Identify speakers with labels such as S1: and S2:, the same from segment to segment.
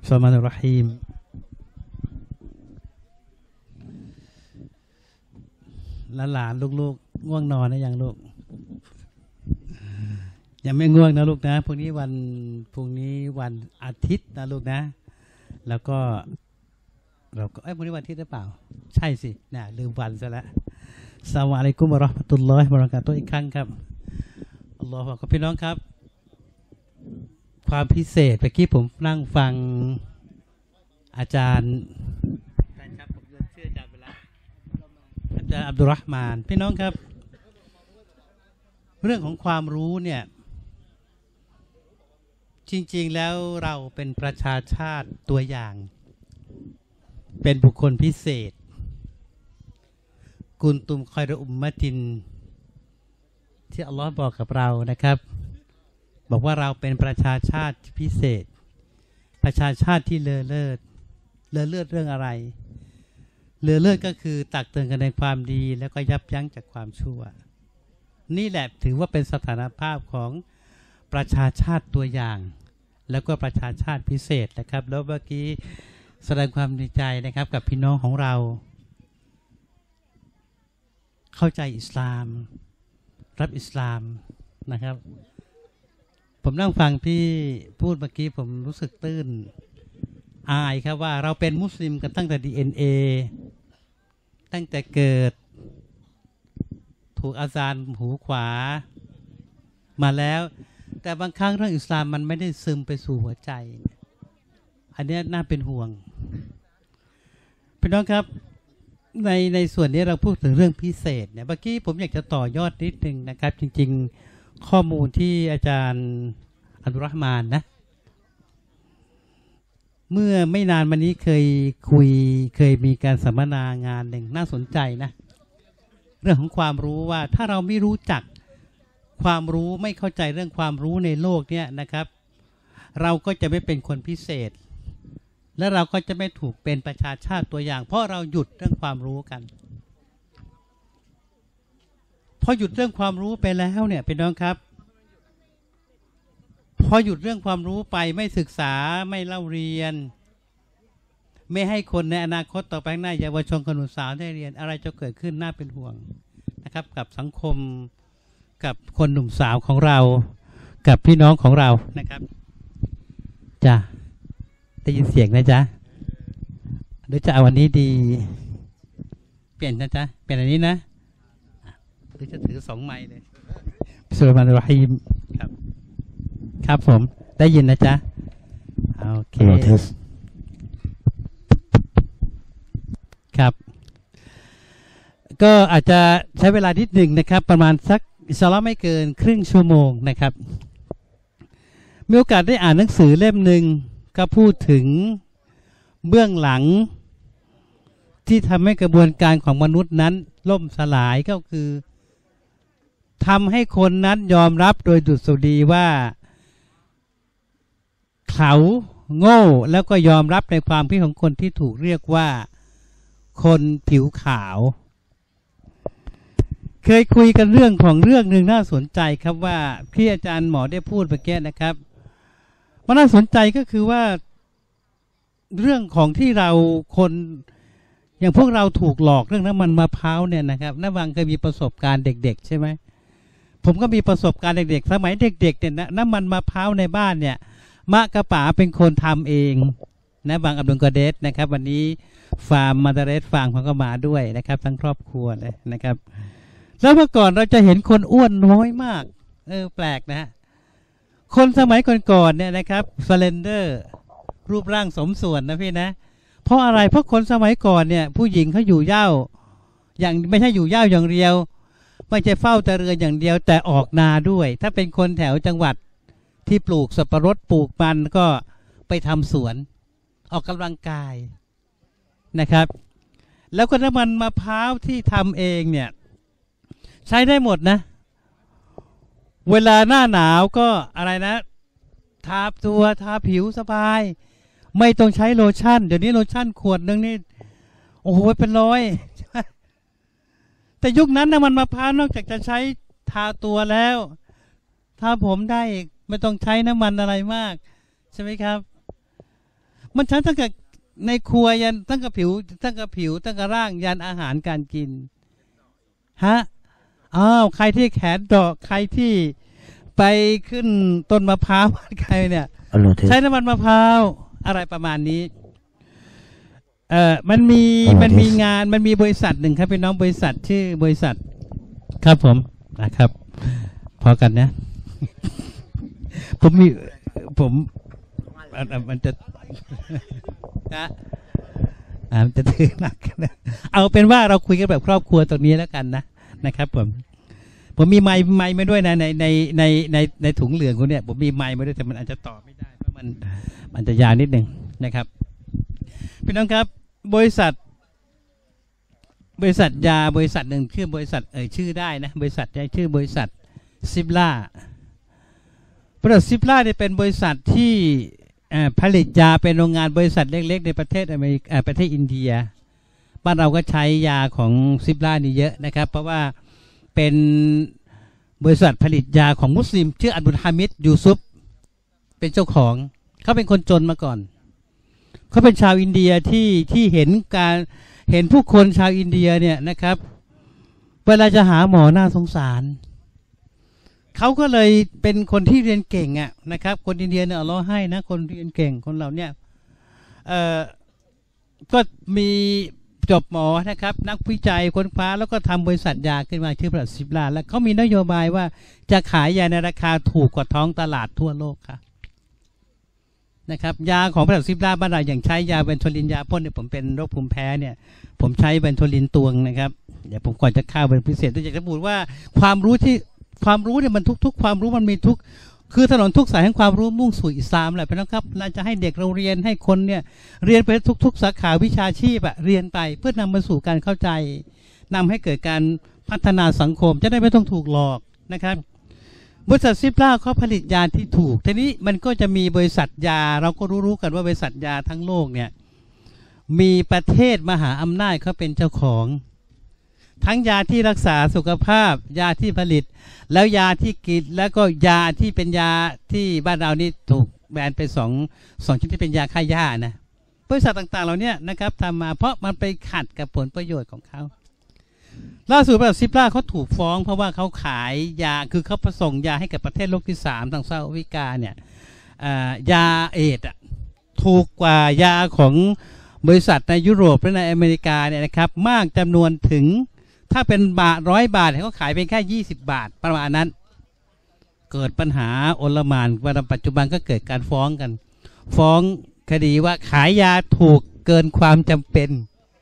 S1: ลามุรเราะฮีมหลานลูกๆง่วงนอนนะยังลูกยังไม่ง่วงนะลูกนะพรุ่งนี้วันอาทิตย์นะลูกนะแล้วก็เราก็พรุ่งนี้วันอาทิตย์หรือเปล่าใช่สินะลืมวันซะแล้วอัสสลามุอะลัยกุมวะเราะห์มะตุลลอฮิวะบะเราะกาตุฮ์อีกครั้งครับอัลลอฮฺอักบัรพี่น้องครับความพิเศษเมื่อกี้ผมนั่งฟังอาจารย์ครับผมเชื่ออาจารย์ไปแล้วอาจารย์อับดุลเราะห์มานพี่น้องครับเรื่องของความรู้เนี่ยจริงๆแล้วเราเป็นประชาชาติตัวอย่างเป็นบุคคลพิเศษกุนตุมคอยรอุมมะตินที่อัลลอฮ์บอกกับเรานะครับบอกว่าเราเป็นประชาชาติพิเศษประชาชาติที่เลอเลิศเรื่องอะไรเลอเลิศก็คือตักเตือนกันในความดีแล้วก็ยับยั้งจากความชั่วนี่แหละถือว่าเป็นสถานภาพของประชาชาติตัวอย่างแล้วก็ประชาชาติพิเศษนะครับแล้วเมื่อกี้แสดงความดีใจนะครับกับพี่น้องของเราเข้าใจอิสลามรับอิสลามนะครับผมนั่งฟังพี่พูดเมื่อกี้ผมรู้สึกตื้นอายครับว่าเราเป็นมุสลิมกันตั้งแต่ DNA ตั้งแต่เกิดถูกอาซานหูขวามาแล้วแต่บางครั้งเรื่องอิสลามมันไม่ได้ซึมไปสู่หัวใจอันนี้น่าเป็นห่วงพี่น้องครับในส่วนนี้เราพูดถึงเรื่องพิเศษเนี่ยเมื่อกี้ผมอยากจะต่อยอดนิดนึงนะครับจริงๆข้อมูลที่อาจารย์อับดุลเราะห์มานนะเมื่อไม่นานมานี้เคยมีการสัมมนางานหนึ่งน่าสนใจนะเรื่องของความรู้ว่าถ้าเราไม่รู้จักความรู้ไม่เข้าใจเรื่องความรู้ในโลกเนี่ยนะครับเราก็จะไม่เป็นคนพิเศษและเราก็จะไม่ถูกเป็นประชาชาติตัวอย่างเพราะเราหยุดเรื่องความรู้กันพอหยุดเรื่องความรู้ไปแล้วเนี่ยพี่น้องครับพอหยุดเรื่องความรู้ไปไม่ศึกษาไม่เล่าเรียนไม่ให้คนในอนาคตต่อไปข้างหน้าเยาวชนคนหนุ่มสาวได้เรียนอะไรจะเกิดขึ้นน่าเป็นห่วงนะครับกับสังคมกับคนหนุ่มสาวของเรากับพี่น้องของเรานะครับจ้ะได้ยินเสียงนะจ๊ะหรือจะเอาวันนี้ดีเปลี่ยนนะจ๊ะเปลี่ยนอันนี้นะหรือจะถือ2 ไมค์เลยบิสมิลลาฮิรเราะฮีมครับครับผมได้ยินนะจ๊ะโอเคครับก็อาจจะใช้เวลานิดหนึ่งนะครับประมาณสักอินชาอัลเลาะห์ไม่เกินครึ่งชั่วโมงนะครับมีโอกาสได้อ่านหนังสือเล่มหนึ่งก็พูดถึงเบื้องหลังที่ทำให้กระบวนการของมนุษย์นั้นล่มสลายก็คือทำให้คนนั้นยอมรับโดยดุษฎีว่าเขาโง่แล้วก็ยอมรับในความคิดของคนที่ถูกเรียกว่าคนผิวขาวเคยคุยกันเรื่องหนึ่งน่าสนใจครับว่าที่อาจารย์หมอได้พูดเมื่อกี้นะครับมันน่าสนใจก็คือว่าเรื่องของที่เราคนอย่างพวกเราถูกหลอกเรื่องน้ำมันมะพร้าวเนี่ยนะครับน้าวังเคยมีประสบการณ์เด็กๆใช่ไหมผมก็มีประสบการณ์เด็กๆสมัยเด็กๆเนี่ยน้ำมันมะพร้าวในบ้านเนี่ยมะกะป๋าเป็นคนทำเองนะบางอับดุลกอเดสนะครับวันนี้ฟาร์มมาดาเรสฟาร์มเขาก็มาด้วยนะครับทั้งครอบครัวเลยนะครับแล้วเมื่อก่อนเราจะเห็นคนอ้วนน้อยมากแปลกนะคนสมัยก่อนๆเนี่ยนะครับสเลนเดอร์รูปร่างสมส่วนนะพี่นะเพราะอะไรเพราะคนสมัยก่อนเนี่ยผู้หญิงเขาอยู่เหย้าอย่างไม่ใช่อยู่เหย้าอย่างเดียวไม่ใช่เฝ้าแต่เรือนอย่างเดียวแต่ออกนาด้วยถ้าเป็นคนแถวจังหวัดที่ปลูกสับปะรดปลูกมันก็ไปทำสวนออกกำลังกายนะครับแล้วก็น้ำมันมะพร้าวที่ทำเองเนี่ยใช้ได้หมดนะเวลาหน้าหนาวก็อะไรนะทาตัวทาผิวสบายไม่ต้องใช้โลชั่นเดี๋ยวนี้โลชั่นขวดนึงนี่โอ้โหเป็นร้อยแต่ยุคนั้นน้ำมันมะพร้าวนอกจากจะใช้ทาตัวแล้วทาผมได้อีกไม่ต้องใช้น้ำมันอะไรมากใช่ไหมครับมันใช้ตั้งแต่ในครัวยันตั้งแต่ผิวตั้งแต่ร่างยันอาหารการกินฮะอ้าวใครที่แขนดอกใครที่ไปขึ้นต้นมะพร้าวใครเนี่ยใช้น้ำมันมะพร้าวอะไรประมาณนี้มันมีงานมันมีบริษัทหนึ่งครับเป็นน้องบริษัทชื่อบริษัทครับผมนะครับพอกันนะ ผมมันจะนะมันจะถือหนักนะเอาเป็นว่าเราคุยกันแบบครอบครัวตรงนี้แล้วกันนะครับผมมีไมค์มาด้วยนะในถุงเหลืองคนเนี้ยผมมีไมค์มาด้วยแต่มันอาจจะต่อไม่ได้เพราะมันจะยาวนิดนึงนะครับพี่น้องครับบริษัทยาบริษัทหนึ่งชื่อบริษัทชื่อได้นะบริษัทชื่อบริษัทซิปล่าซิปล่าเนี่ยเป็นบริษัทที่ผลิตยาเป็นโรงงานบริษัทเล็กๆในประเทศอเมริกาประเทศอินเดียบ้านเราก็ใช้ยาของซิปล่านี่เยอะนะครับเพราะว่าเป็นบริษัทผลิตยาของมุสลิมชื่ออับดุลฮามิดยูซุฟเป็นเจ้าของเขาเป็นคนจนมาก่อนเขาเป็นชาวอินเดียที่เห็นผู้คนชาวอินเดียเนี่ยนะครับเวลาจะหาหมอน่าสงสารเขาก็เลยเป็นคนที่เรียนเก่งนะครับคนอินเดียเนี่ยอัลเลาะห์ให้นะคนเรียนเก่งคนเราเนี่ยก็มีจบหมอนะครับนักวิจัยค้นคว้าแล้วก็ทำบริษัทยาขึ้นมาชื่อบริษัทซิปล่าและเขามีนโยบายว่าจะขายยาในราคาถูกกว่าท้องตลาดทั่วโลกค่ะนะครับยาของบริษัทซิปล่าบ้านเราอย่างใช้ยาเวนโทลินยาพ่นเนี่ยผมเป็นโรคภูมิแพ้เนี่ยผมใช้เวนโทลินตวงนะครับเดี๋ยวผมก่อนจะเข้าเป็นพิเศษต้องอยากจะพูดว่าความรู้เนี่ยมันทุกความรู้มันมีทุกคือถนนทุกสายแห่งความรู้มุ่งสู่อิสลามแหละพี่น้องครับเราจะให้เด็กเราเรียนให้คนเนี่ยเรียนไปทุกสาขาวิชาชีพเรียนไปเพื่อนำมาสู่การเข้าใจนำให้เกิดการพัฒนาสังคมจะได้ไม่ต้องถูกหลอกนะครับบริษัทซิปล่าเขาผลิตยาที่ถูกทีนี้มันก็จะมีบริษัทยาเราก็รู้กันว่าบริษัทยาทั้งโลกเนี่ยมีประเทศมหาอำนาจเขาเป็นเจ้าของทั้งยาที่รักษาสุขภาพยาที่ผลิตแล้วยาที่กินแล้วก็ยาที่เป็นยาที่บ้านเรานี่ถูกแบนไปสองชนิดที่เป็นยาฆ่าหญ้านะบริษัทต่างๆเหล่านี้นะครับทำมาเพราะมันไปขัดกับผลประโยชน์ของเขาล่าสุดบริษัทซิปล่าเขาถูกฟ้องเพราะว่าเขาขายยาคือเขาผสมยาให้กับประเทศโลกที่3ทางเซาท์แอฟริกาเนี่ยยาเอดส์ถูกกว่ายาของบริษัทในยุโรปและในอเมริกาเนี่ยนะครับมากจำนวนถึงถ้าเป็น100 บาทเขาขายเป็นแค่20 บาทประมาณนั้นเกิดปัญหาโอลหม่านวันปัจจุบันก็เกิดการฟ้องกันฟ้องคดีว่าขายยาถูกเกินความจำเป็น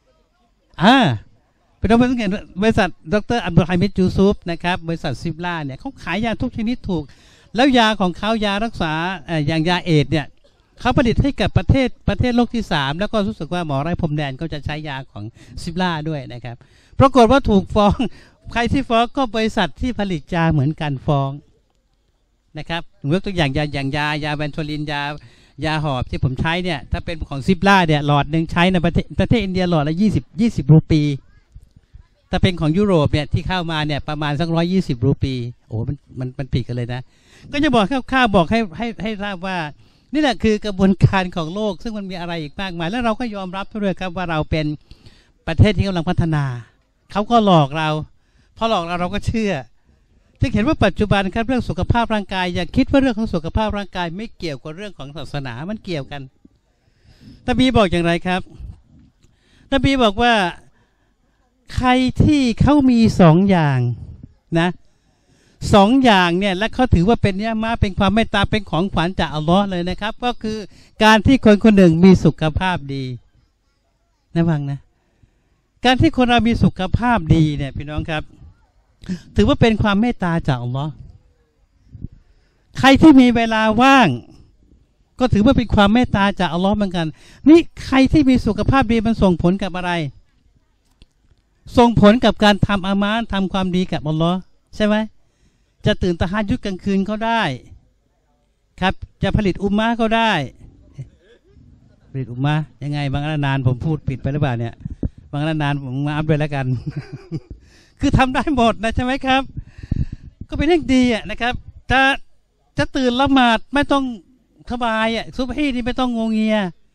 S1: เป็นบริษัทดร.อับดุลฮามิดยูซุฟนะครับบริษัทซิปล่าเนี่ยเขาขายยาทุกชนิดถูกแล้วยาของเขายารักษาอย่างยาเอดส์เนี่ยเขาผลิตให้กับประเทศโลกที่3แล้วก็รู้สึกว่าหมอไร้พรมแดนก็จะใช้ยาของซิปล่าด้วยนะครับปรากฏว่าถูกฟ้องใครที่ฟ้องก็บริษัทที่ผลิตยาเหมือนกันฟ้องนะครับยกตัวอย่างยาแวนโทลินยาหอบที่ผมใช้เนี่ยถ้าเป็นของซิปล่าเนี่ยหลอดหนึ่งใช้ในประเทศอินเดียหลอดละ20 รูปีถ้าเป็นของยุโรปเนี่ยที่เข้ามาเนี่ยประมาณสัก120 รูปีโอ้มันผิดกันเลยนะก็จะบอกข้าวบอกให้ทราบว่านี่แหละคือกระบวนการของโลกซึ่งมันมีอะไรอีกมากมายแล้วเราก็ยอมรับด้วยครับว่าเราเป็นประเทศที่กำลังพัฒนาเขาก็หลอกเราพอหลอกเราก็เชื่อจึงเห็นว่าปัจจุบันครับเรื่องสุขภาพร่างกายอย่าคิดว่าเรื่องของสุขภาพร่างกายไม่เกี่ยวกับเรื่องของศาสนามันเกี่ยวกันนบีบอกอย่างไรครับนบีบอกว่าใครที่เขามี2 อย่างนะ2 อย่างเนี่ยและเขาถือว่าเป็นนิยามะเป็นความเมตตาเป็นของขวัญจากอัลลอฮ์เลยนะครับก็คือการที่คนหนึ่งมีสุขภาพดีนะฟังนะการที่คนเรามีสุขภาพดีเนี่ยพี่น้องครับถือว่าเป็นความเมตตาจากอัลลอฮ์ใครที่มีเวลาว่างก็ถือว่าเป็นความเมตตาจากอัลลอฮ์เหมือนกันนี่ใครที่มีสุขภาพดีมันส่งผลกับอะไรส่งผลกับการทำอามานะห์ทำความดีกับอัลลอฮ์ใช่ไหมจะตื่นตะฮัจญุดกลางคืนก็ได้ครับจะผลิตอุมมะก็ได้ผลิตอุมมะยังไงบางนานผมพูดผิดไปหรือเปล่าเนี่ยบางนานผมมาอัพด้วยแล้วกัน คือทำได้หมดนะใช่ไหมครับก็เป็นเรื่องดีนะครับจะตื่นละหมาดไม่ต้องสบายซุบฮีนี่ไม่ต้องงงเงีย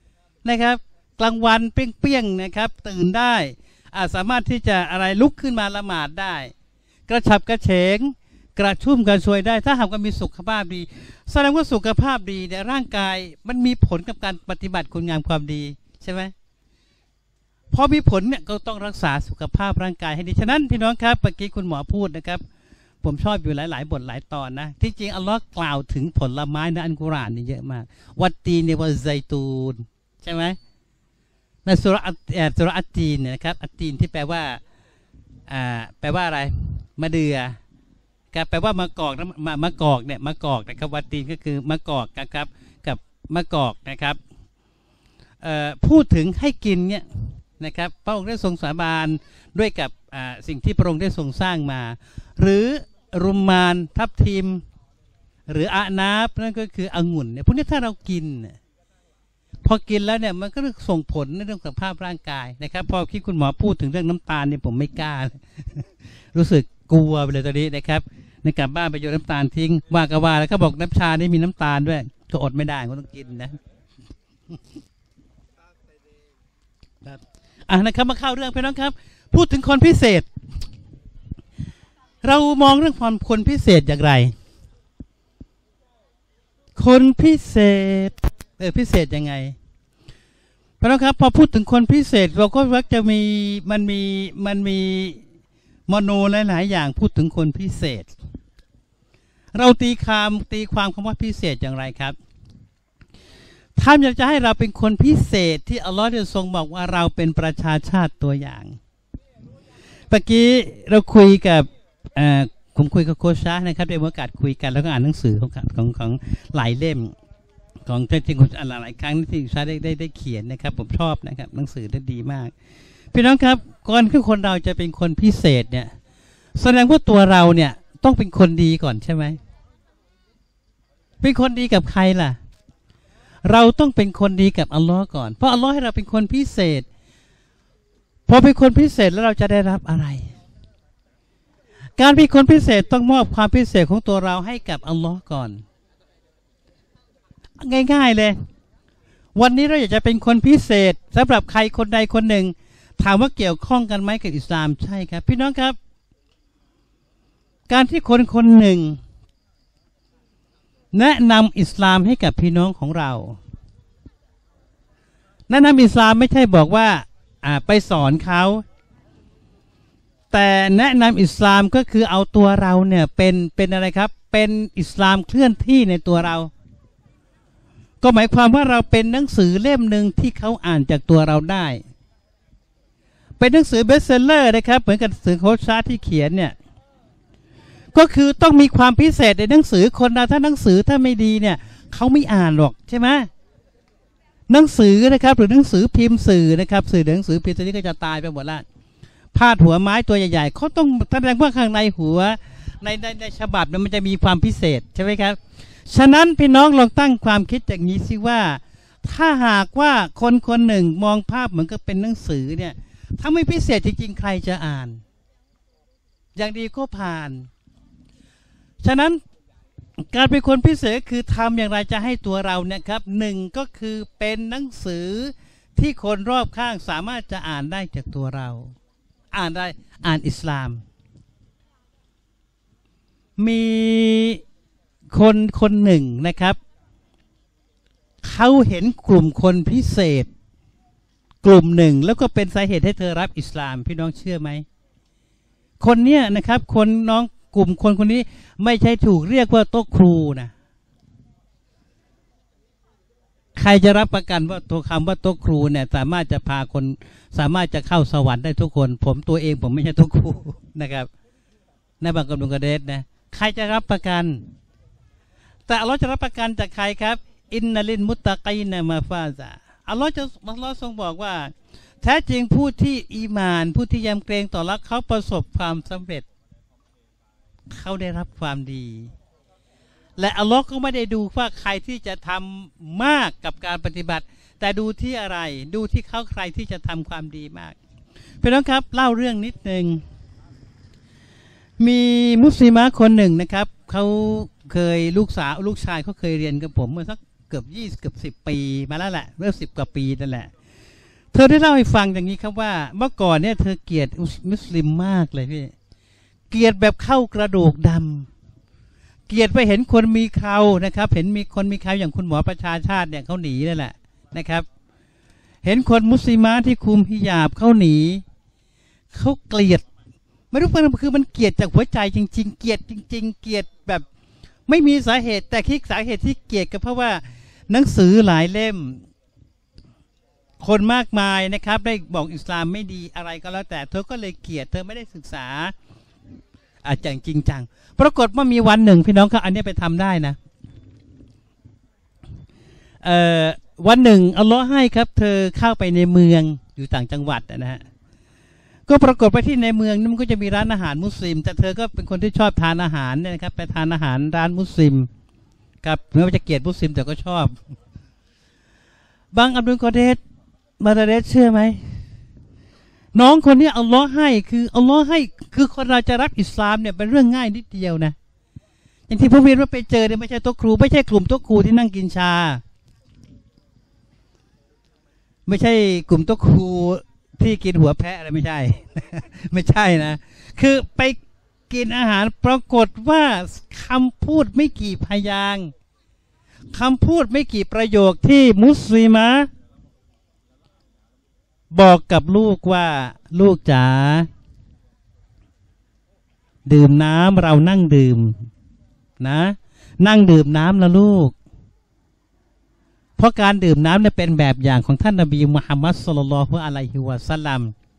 S1: นะครับกลางวันเปรี้ยงๆนะครับตื่นได้สามารถที่จะอะไรลุกขึ้นมาละหมาดได้กระฉับกระเฉงกระชุ่มกระชวยได้ถ้าหากว่ามีสุขภาพดีแสดงว่าสุขภาพดีเนี่ยร่างกายมันมีผลกับการปฏิบัติคุณงามความดีใช่ไหมพอมีผลเนี่ยก็ต้องรักษาสุขภาพร่างกายให้ดีฉะนั้นพี่น้องครับเมื่อกี้คุณหมอพูดนะครับผมชอบอยู่หลายๆบทหลายตอนนะที่จริงอัลลอฮ์กล่าวถึงผลไม้ในอัลกุรอานนี่เยอะมากวัตตีนเนี่ยว่าไซตูนใช่ไหมในสุรอัตตีนเนี่ยนะครับอัตตีนที่แปลว่าอะไรมะเดื่อแปลว่ามะกอกมะกอกเนี่ยมะกอกนะครับวัตตีนก็คือมะกอกนะครับกับมะกอกนะครับพูดถึงให้กินเนี่ยนะครับพระองค์ได้ทรงสาบานด้วยกับสิ่งที่พระองค์ได้ทรงสร้างมาหรือรุมมานทับทิมหรืออานาบนั่นก็คือองุ่นเนี่ยพวกนี้ถ้าเรากินพอกินแล้วเนี่ยมันก็ส่งผลในเรื่องสุขภาพร่างกายนะครับพอที่คุณหมอพูดถึงเรื่องน้ำตาลเนี่ยผมไม่กล้า รู้สึกกลัวไปเลยตอนนี้นะครับในกลับบ้านไปโยนน้ำตาลทิ้งว่าก็ว่าแล้วเขาบอกน้ำชานี่มีน้ำตาลด้วยก็อดไม่ได้ก็ต้องกินนะ นะครับมาเข้าเรื่องพี่น้องครับพูดถึงคนพิเศษเรามองเรื่องความคนพิเศษอย่างไรคนพิเศษพิเศษยังไงพี่น้องครับพอพูดถึงคนพิเศษเราก็มักจะมีมันมีมโนหลายๆอย่างพูดถึงคนพิเศษเราตีความคำว่าพิเศษอย่างไรครับถ้าอยากจะให้เราเป็นคนพิเศษที่อัลลอฮฺได้ทรงบอกว่าเราเป็นประชาชาติตัวอย่างเมื่อกี้เราคุยกับผมคุยกับโคชานะครับได้มีโอกาสคุยกันแล้วก็อ่านหนังสือของหลายเล่มของจริงๆอ่านหลายครั้งที่โคชาได้เขียนนะครับผมชอบนะครับหนังสือได้ดีมากพี่น้องครับก่อนที่คนเราจะเป็นคนพิเศษเนี่ยแสดงว่าตัวเราเนี่ยต้องเป็นคนดีก่อนใช่ไหมเป็นคนดีกับใครล่ะเราต้องเป็นคนดีกับอัลลอฮ์ก่อนเพราะอัลลอฮ์ให้เราเป็นคนพิเศษพอเป็นคนพิเศษแล้วเราจะได้รับอะไรการเป็นคนพิเศษต้องมอบความพิเศษของตัวเราให้กับอัลลอฮ์ก่อนง่ายๆเลยวันนี้เราอยากจะเป็นคนพิเศษสำหรับใครคนใดคนหนึ่งถามว่าเกี่ยวข้องกันไหมกับอิสลามใช่ครับพี่น้องครับการที่คนหนึ่งแนะนำอิสลามให้กับพี่น้องของเราแนะนำอิสลามไม่ใช่บอกว่าไปสอนเขาแต่แนะนำอิสลามก็คือเอาตัวเราเนี่ยเป็นอะไรครับเป็นอิสลามเคลื่อนที่ในตัวเราก็หมายความว่าเราเป็นหนังสือเล่มหนึ่งที่เขาอ่านจากตัวเราได้เป็นหนังสือเบสเซลเลอร์นะครับเหมือนกับหนังสือโค้ชชาที่เขียนเนี่ยก็คือต้องมีความพิเศษในหนังสือคนเราถ้าหนังสือถ้าไม่ดีเนี่ยเขาไม่อ่านหรอกใช่ไหมหนังสือนะครับหรือหนังสือพิมพ์สื่อนะครับสื่อหนังสือพิมพ์ตัวนี้ก็จะตายไปหมดละพาดหัวไม้ตัวใหญ่ๆเขาต้องแสดงว่าข้างในหัวในฉบับมันจะมีความพิเศษใช่ไหมครับฉะนั้นพี่น้องลองตั้งความคิดอย่างนี้สิว่าถ้าหากว่าคนหนึ่งมองภาพเหมือนกับเป็นหนังสือเนี่ยถ้าไม่พิเศษจริงๆใครจะอ่านอย่างดีก็ผ่านฉะนั้นการเป็นคนพิเศษคือทำอย่างไรจะให้ตัวเราเนี่ยครับหนึ่งก็คือเป็นหนังสือที่คนรอบข้างสามารถจะอ่านได้จากตัวเราอ่านอิสลามมีคนหนึ่งนะครับเขาเห็นกลุ่มคนพิเศษกลุ่มหนึ่งแล้วก็เป็นสาเหตุให้เธอรับอิสลามพี่น้องเชื่อไหมคนเนี้ยนะครับกลุ่มคนนี้ไม่ใช่ถูกเรียกว่าโต๊ะครูนะใครจะรับประกันว่าตัวคำว่าโต๊ะครูเนี่ยสามารถจะพาคนสามารถจะเข้าสวรรค์ได้ทุกคนผมตัวเองผมไม่ใช่โต๊ะครูนะครับในบางกรมกระเดชนะใครจะรับประกันแต่อัลลอฮ์จะรับประกันจากใครครับอินนัลินมุตตะกีนมาฟาซาอัลลอฮ์ทรงบอกว่าแท้จริงผู้ที่อีหม่านผู้ที่ยำเกรงต่อรักเขาประสบความสำเร็จเขาได้รับความดีและอัลลอฮ์ก็ไม่ได้ดูว่าใครที่จะทำมากกับการปฏิบัติแต่ดูที่อะไรดูที่เขาใครที่จะทำความดีมากพี่น้องครับเล่าเรื่องนิดนึงมีมุสลิมะคนหนึ่งนะครับเขาเคยลูกชายเขาเคยเรียนกับผมเมื่อสักเกือบ10 ปีมาแล้วแหละเริ่ม10 กว่าปีนั่นแหละเธอได้เล่าให้ฟังอย่างนี้ครับว่าเมื่อก่อนเนี่ยเธอเกลียดมุสลิมมากเลยพี่เกลียดแบบเข้ากระดูกดำเกลียดไปเห็นคนมีเครานะครับเห็นมีคนมีเคราอย่างคุณหมอประชาชาติเนี่ยเขาหนีนั่นแหละนะครับเห็นคนมุสลิมที่คุมฮิญาบเขาหนีเขาเกลียดไม่รู้มันคือมันเกลียดจากหัวใจจริงๆเกลียดจริงๆเกลียดแบบไม่มีสาเหตุแต่คิดสาเหตุที่เกลียดก็เพราะว่าหนังสือหลายเล่มคนมากมายนะครับได้บอกอิสลามไม่ดีอะไรก็แล้วแต่เธอก็เลยเกลียดเธอไม่ได้ศึกษาอาจารย์จริงจังปรากฏว่ามีวันหนึ่งพี่น้องครับอันนี้ไปทำได้นะวันหนึ่งอัลลอฮ์ให้ครับเธอเข้าไปในเมืองอยู่ต่างจังหวัดนะฮะก็ปรากฏไปที่ในเมืองนั้นมันก็จะมีร้านอาหารมุสลิมแต่เธอก็เป็นคนที่ชอบทานอาหารเนี่ยนะครับไปทานอาหารร้านมุสลิมครับไม่ว่าจะเกลียดมุสลิมแต่ก็ชอบบางอับดุลกอเดสมาดาเดสเชื่อไหมน้องคนนี้อัลลอฮ์ให้คืออัลลอฮ์ให้คือคนเราจะรักอิสลามเนี่ยเป็นเรื่องง่ายนิดเดียวนะอย่างที่พระเวียนว่าไปเจอเนี่ยไม่ใช่โต๊ะครูไม่ใช่กลุ่มโต๊ะครูที่นั่งกินชาไม่ใช่กลุ่มโต๊ะครูที่กินหัวแพะอะไรไม่ใช่ ไม่ใช่นะคือไปกินอาหารปรากฏว่าคำพูดไม่กี่พยางค์คำพูดไม่กี่ประโยคที่มุสลิมะบอกกับลูกว่าลูกจ๋าดื่มน้ำเรานั่งดื่มนะนั่งดื่มน้ำละลูกเพราะการดื่มน้ำเนี่ยเป็นแบบอย่างของท่านนบีมุฮัมมัดศ็อลลัลลอฮุอะลัยฮิวะซัลลัม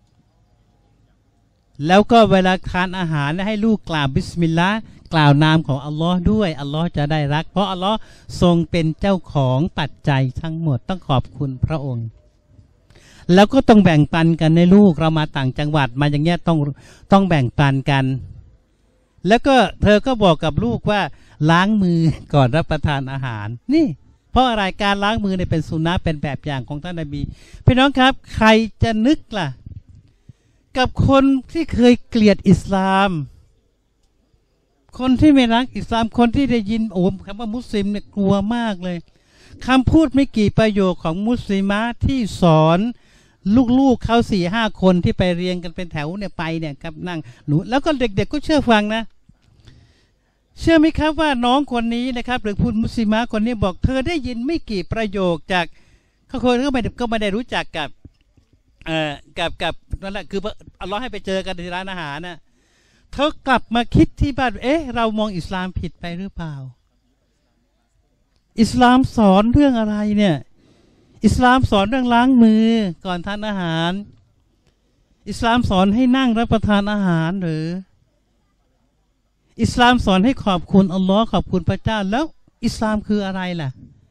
S1: แล้วก็เวลาทานอาหารให้ลูกกล่าวบิสมิลลาห์กล่าวนามของอัลลอฮ์ด้วยอัลลอฮ์จะได้รักเพราะอัลลอฮ์ทรงเป็นเจ้าของปัจจัยทั้งหมดต้องขอบคุณพระองค์แล้วก็ต้องแบ่งปันกันในลูกเรามาต่างจังหวัดมาอย่างเงี้ยต้องแบ่งปันกันแล้วก็เธอก็บอกกับลูกว่าล้างมือก่อนรับประทานอาหารนี่เพราะอะไรการล้างมือเนี่ยเป็นสุนนะเป็นแบบอย่างของท่านนบีพี่น้องครับใครจะนึกล่ะกับคนที่เคยเกลียดอิสลามคนที่ไม่รักอิสลามคนที่ได้ยินโอ้คำว่ามุสลิมเนี่ยกลัวมากเลยคำพูดไม่กี่ประโยคของมุสลิมะที่สอนลูกๆเขา4-5 คนที่ไปเรียนกันเป็นแถวเนี่ยไปเนี่ยครับนั่งหนูแล้วก็เด็กๆก็เชื่อฟังนะเชื่อไหมครับว่าน้องคนนี้นะครับหรือพูดมุสลิมะคนนี้บอกเธอได้ยินไม่กี่ประโยคจากเขาคนก็ไม่ได้รู้จักกับนั่นแหละคืออัลลอฮ์ให้ไปเจอกันที่ร้านอาหารนะเธอกลับมาคิดที่บ้านเรามองอิสลามผิดไปหรือเปล่าอิสลามสอนเรื่องอะไรเนี่ยอิสลามสอนเรื่องล้างมือก่อนทานอาหารอิสลามสอนให้นั่งรับประทานอาหารหรืออิสลามสอนให้ขอบคุณอัลลอฮ์ขอบคุณพระเจ้าแล้วอิสลามคืออะไรล่ะ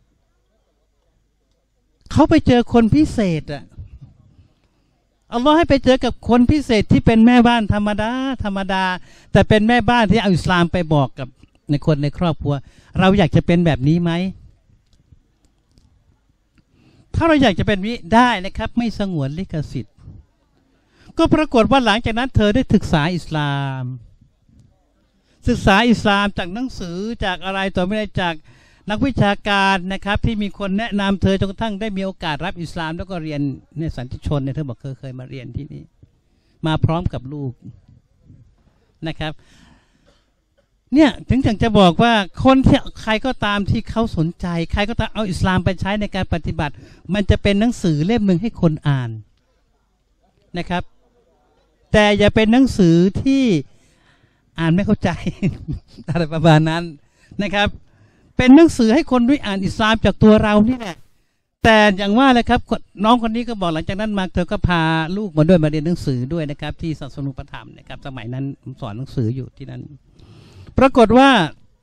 S1: เขาไปเจอคนพิเศษอ่ะอัลลอฮ์ให้ไปเจอกับคนพิเศษที่เป็นแม่บ้านธรรมดาแต่เป็นแม่บ้านที่เอาอิสลามไปบอกกับในคนในครอบครัวเราอยากจะเป็นแบบนี้ไหมถ้าเราอยากจะเป็นนี้ได้นะครับไม่สงวนลิขสิทธิ์ก็ปรากฏว่าหลังจากนั้นเธอได้ศึกษาอิสลามจากหนังสือจากอะไรต่อไม่ได้จากนักวิชาการนะครับที่มีคนแนะนำเธอจนกระทั่งได้มีโอกาสรับอิสลามแล้วก็เรียนในสันติชนเนี่ยเธอบอกเคยมาเรียนที่นี่มาพร้อมกับลูกนะครับเนี่ยถึงจะบอกว่าคนที่ใครก็ตามที่เขาสนใจใครก็ตามเอาอิสลามไปใช้ในการปฏิบัติมันจะเป็นหนังสือเล่มหนึ่งให้คนอ่านนะครับแต่อย่าเป็นหนังสือที่อ่านไม่เข้าใจ อะไรประมาณนั้นนะครับเป็นหนังสือให้คนได้อ่านอิสลามจากตัวเรานี่แหละแต่อย่างว่าเลยครับน้องคนนี้ก็บอกหลังจากนั้นมาเธอก็พาลูกมาด้วยมาเรียนหนังสือด้วยนะครับที่ศาสนูปถัมภ์นะครับสมัยนั้นสอนหนังสืออยู่ที่นั้นปรากฏว่า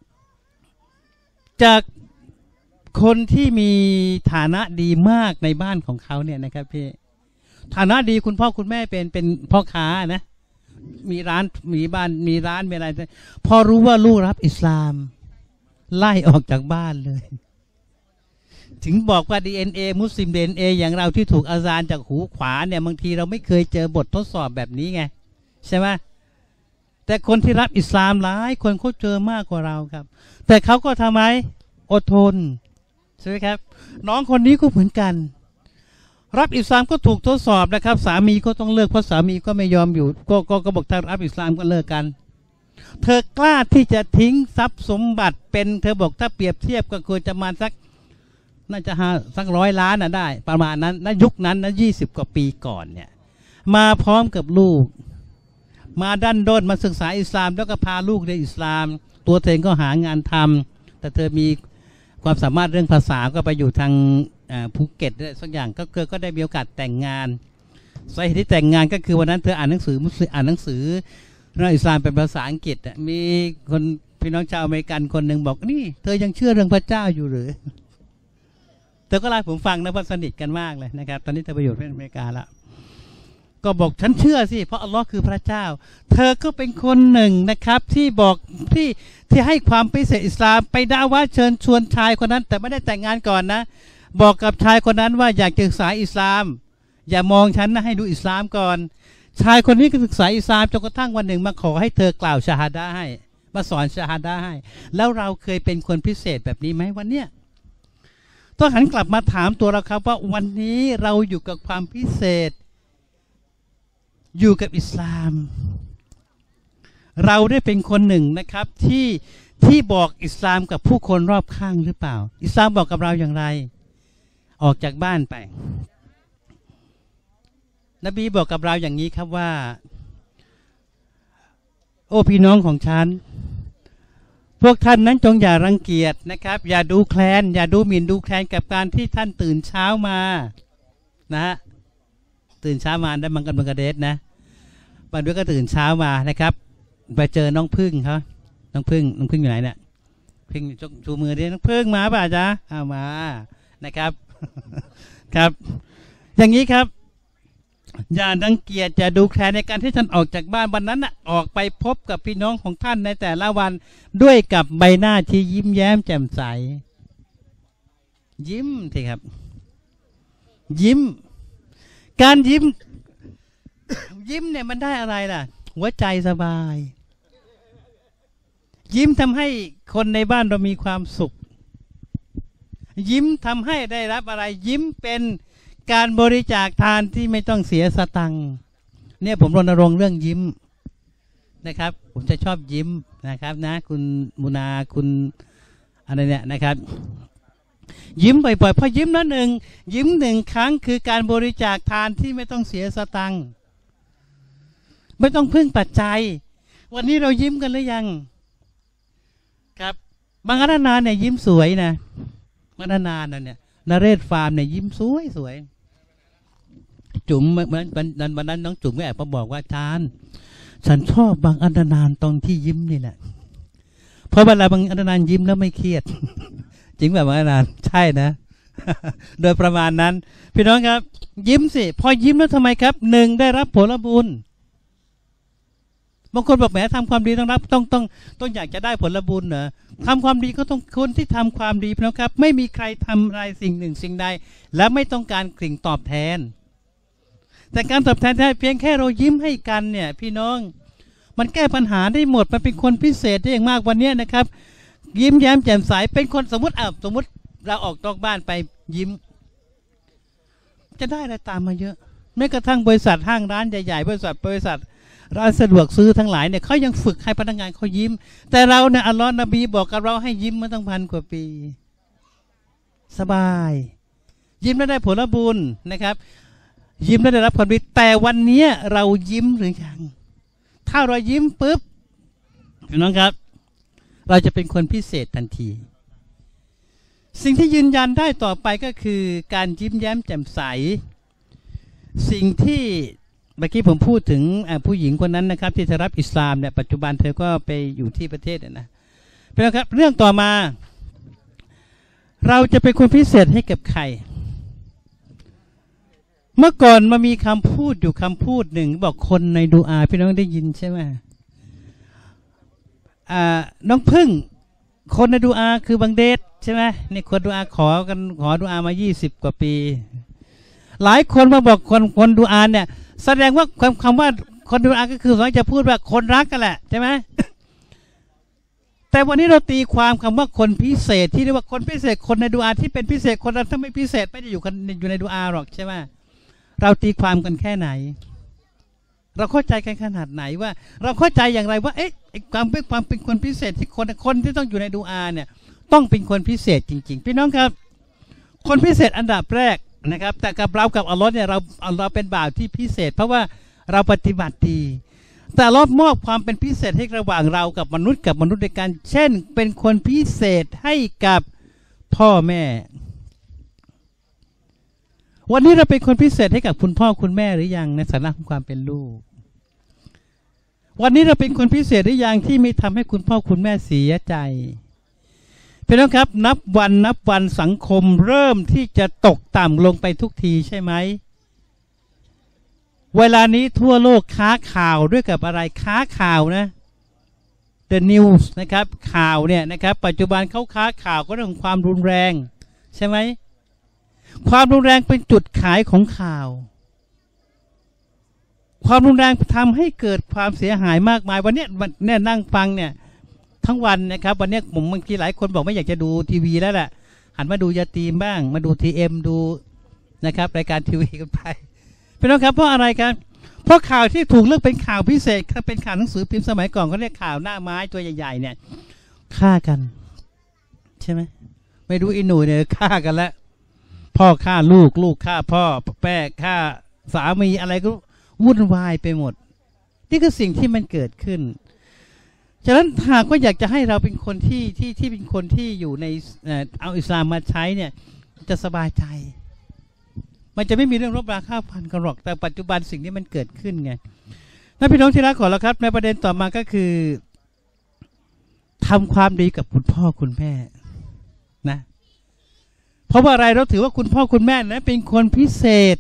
S1: จากคนที่มีฐานะดีมากในบ้านของเขาเนี่ยนะครับพี่ฐานะดีคุณพ่อคุณแม่เป็นพ่อค้านะมีร้านมีบ้านมีร้านมีอะไรพอรู้ว่าลูกรับอิสลามไล่ออกจากบ้านเลยถึงบอกว่า DNA มุสลิม DNA อย่างเราที่ถูกอาซานจากหูขวาเนี่ยบางทีเราไม่เคยเจอบททดสอบแบบนี้ไงใช่ไหมแต่คนที่รับอิสลามหลายคนเขาเจอมากกว่าเราครับแต่เขาก็ทำไมอดทนใช่ไหมครับน้องคนนี้ก็เหมือนกันรับอิสลามก็ถูกทดสอบนะครับสามีก็ต้องเลิกเพราะสามีก็ไม่ยอมอยู่ก็บอกถ้ารับอิสลามก็เลิกกันเธอกล้าที่จะทิ้งทรัพย์สมบัติเป็นเธอบอกถ้าเปรียบเทียบก็ควรจะมาสักน่าจะสัก100 ล้านได้ประมาณนั้นณยุคนั้นนะ20 กว่าปีก่อนเนี่ยมาพร้อมกับลูกมาดันด้นมาศึกษาอิสลามแล้วก็พาลูกเรียนอิสลามตัวเธอก็หางานทำแต่เธอมีความสามารถเรื่องภาษาก็ไปอยู่ทางภูเก็ตสักอย่างก็ได้มีโอกาสแต่งงานสาเหตุที่แต่งงานก็คือวันนั้นเธออ่านหนังสือเรื่องอิสลามเป็นภาษาอังกฤษมีคนพี่น้องชาวอเมริกันคนหนึ่งบอกนี่เธอยังเชื่อเรื่องพระเจ้าอยู่หรือเธอก็เล่าผมฟังนะเพราะสนิทกันมากเลยนะครับตอนนี้เธอไปอยู่ที่อเมริกาแล้วก็บอกฉันเชื่อสิเพราะอัลลอฮ์คือพระเจ้าเธอก็เป็นคนหนึ่งนะครับที่บอกที่ให้ความพิเศษอิสลามไปด่าว่าเชิญชวนชายคนนั้นแต่ไม่ได้แต่งงานก่อนนะบอกกับชายคนนั้นว่าอยากศึกษาอิสลามอย่ามองฉันนะให้ดูอิสลามก่อนชายคนนี้ก็ศึกษาอิสลามจนกระทั่งวันหนึ่งมาขอให้เธอกล่าวชาฮาดะห์ให้มาสอนชาฮาดะห์ให้แล้วเราเคยเป็นคนพิเศษแบบนี้ไหมวันเนี้ยต้องหันกลับมาถามตัวเราครับว่าวันนี้เราอยู่กับความพิเศษอยู่กับอิสลามเราได้เป็นคนหนึ่งนะครับที่บอกอิสลามกับผู้คนรอบข้างหรือเปล่าอิสลามบอกกับเราอย่างไรออกจากบ้านไปนบีบอกกับเราอย่างนี้ครับว่าโอ้พี่น้องของฉันพวกท่านนั้นจงอย่ารังเกียจนะครับอย่าดูแคลนอย่าดูหมิ่นดูแคลนกับการที่ท่านตื่นเช้ามานะฮะตื่นเช้ามาได้บังกเดชนะบางด้วยก็ตื่นเช้ามานะครับไปเจอน้องพึ่งเขาน้องพึ่งอยู่ไหนเนี่ยพึ่งชูมือดิน้องพึ่งมาป่ะจ๊ะเอามานะครับครับอย่างนี้ครับอย่ารังเกียจอย่าดูแคลนในการที่ท่านออกจากบ้านวันนั้นน่ะออกไปพบกับพี่น้องของท่านในแต่ละวันด้วยกับใบหน้าที่ยิ้มแย้มแจ่มใสยิ้มสิครับยิ้มการยิ้มเนี่ยมันได้อะไรล่ะหัวใจสบายยิ้มทำให้คนในบ้านเรามีความสุขยิ้มทำให้ได้รับอะไรยิ้มเป็นการบริจาคทานที่ไม่ต้องเสียสตังค์เนี่ยผมรณรงค์เรื่องยิ้มนะครับผมจะชอบยิ้มนะครับนะคุณมุนาคุณอะไรเนี่ยนะครับยิ้มบ่อยๆพอยิ้มแล้วยิ้ม1 ครั้งคือการบริจาคทานที่ไม่ต้องเสียสตังค์ไม่ต้องพึ่งปัจจัยวันนี้เรายิ้มกันหรือยังครับบางนานเนี่ยยิ้มสวยนะบางนานเนี่ยนเรศฟาร์มเนี่ยยิ้มสวยจุ๋มวันนั้นน้องจุ๋มก็แอบมาบอกว่าอาจารย์ฉันชอบบางอันนานตรงที่ยิ้มนี่แหละเพราะเวลาบางอันนานยิ้มแล้วไม่เครียดจริงแบบบางอันนานใช่นะ โดยประมาณนั้นพี่น้องครับยิ้มสิพอยิ้มแล้วทำไมครับ1ได้รับผลบุญบางคนบอกแหมทำความดีต้องรับต้องอยากจะได้ผลบุญเหรอทำความดีก็ต้องคนที่ทำความดีนะครับไม่มีใครทำอะไรสิ่งหนึ่งสิ่งใดและไม่ต้องการสิ่งตอบแทนแต่การตอบแทนเพียงแค่เรายิ้มให้กันเนี่ยพี่น้องมันแก้ปัญหาได้หมดมันเป็นคนพิเศษได้อย่างมากวันนี้นะครับยิ้มแย้มแจ่มใสเป็นคนสมมติเราออกนอกบ้านไปยิ้มจะได้อะไรตามมาเยอะแม้กระทั่งบริษัทห้างร้านใหญ่ๆบริษัทร้านสะดวกซื้อทั้งหลายเนี่ยเขายังฝึกให้พนักงานเขายิ้มแต่เราเนี่ยอัลลอฮ์นบีบอกกับเราให้ยิ้มมาตั้ง1,000 กว่าปีสบายยิ้มแล้วได้ผลบุญนะครับยิ้มแล้วได้รับความดีแต่วันนี้เรายิ้มหรือยังถ้าเรายิ้มปุ๊บพี่น้องครับเราจะเป็นคนพิเศษทันทีสิ่งที่ยืนยันได้ต่อไปก็คือการยิ้มแย้มแจ่มใสสิ่งที่เมื่อกี้ผมพูดถึงผู้หญิงคนนั้นนะครับที่เธอรับอิสลามเนี่ยปัจจุบันเธอก็ไปอยู่ที่ประเทศนะเป็นครับเรื่องต่อมาเราจะเป็นคนพิเศษให้กับใครเมื่อก่อนมามีคำพูดอยู่คำพูดหนึ่งบอกคนในดูอาพี่น้องได้ยินใช่ไหมน้องพึ่งคนในดูอาคือบางเดชใช่ไหมนี่คนดูอาขอดูอามา20 กว่าปีหลายคนมาบอกคนดูอาเนี่ยแสดงว่าคำว่าคนดูอาก็คือจะพูดว่าคนรักกันแหละใช่ไหมแต่วันนี้เราตีความคำว่าคนพิเศษที่เรียกว่าคนพิเศษคนในดูอาที่เป็นพิเศษคนนั้นถ้าไม่พิเศษไม่ได้อยู่ในดูอาหรอกใช่ไหมเราตีความกันแค่ไหนเราเข้าใจกันขนาดไหนว่าเราเข้าใจอย่างไรว่าความเป็นคนพิเศษที่คนที่ต้องอยู่ในดูอาเนี่ยต้องเป็นคนพิเศษจริงๆพี่น้องครับคนพิเศษอันดับแรกนะครับแต่กับเรากับอัลลอฮ์เนี่ยเราเป็นบ่าวที่พิเศษเพราะว่าเราปฏิบัติดีแต่อัลลอฮ์มอบความเป็นพิเศษให้ระหว่างเรากับมนุษย์ด้วยกันเช่นเป็นคนพิเศษให้กับพ่อแม่วันนี้เราเป็นคนพิเศษให้กับคุณพ่อคุณแม่หรือยังในฐานะของความเป็นลูกวันนี้เราเป็นคนพิเศษหรือยังที่ไม่ทำให้คุณพ่อคุณแม่เสียใจพี่น้องครับนับวันสังคมเริ่มที่จะตกต่ำลงไปทุกทีใช่ไหมเวลานี้ทั่วโลกค้าข่าวด้วยกับอะไรค้าข่าวนะ The News นะครับข่าวเนี่ยนะครับปัจจุบันเขาค้าข่าวก็เรื่องความรุนแรงใช่ไหมความรุนแรงเป็นจุดขายของข่าวความรุนแรงทำให้เกิดความเสียหายมากมายวันนี้นั่งฟังเนี่ยทั้งวันนะครับวันนี้ผมบางทีหลายคนบอกไม่อยากจะดูทีวีแล้วแหละหันมาดูยาตีมบ้างมาดูทีเอ็มดูนะครับรายการทีวีกันไปเป็นแล้วครับเพราะอะไรกันเพราะข่าวที่ถูกเลือกเป็นข่าวพิเศษเป็นข่าวหนังสือพิมพ์สมัยก่อนเขาเรียกข่าวหน้าไม้ตัวใหญ่ๆเนี่ยฆ่ากันใช่ไหมไม่ดูอินูเนี่ยฆ่ากันแล้วพ่อฆ่าลูกฆ่าพ่อแม่ฆ่าสามีอะไรก็วุ่นวายไปหมดนี่คือสิ่งที่มันเกิดขึ้นฉะนั้นหากว่าอยากจะให้เราเป็นคนที่เป็นคนที่อยู่ในเอาอิสลามมาใช้เนี่ยจะสบายใจมันจะไม่มีเรื่องรบราฆ่าฟันกันหรอกแต่ปัจจุบันสิ่งนี้มันเกิดขึ้นไงนั่นพี่น้องที่รักขอแล้วครับในประเด็นต่อมาก็คือทำความดีกับคุณพ่อคุณแม่นะเพราะว่าอะไรเราถือว่าคุณพ่อคุณแม่นะเป็นคนพิเศษ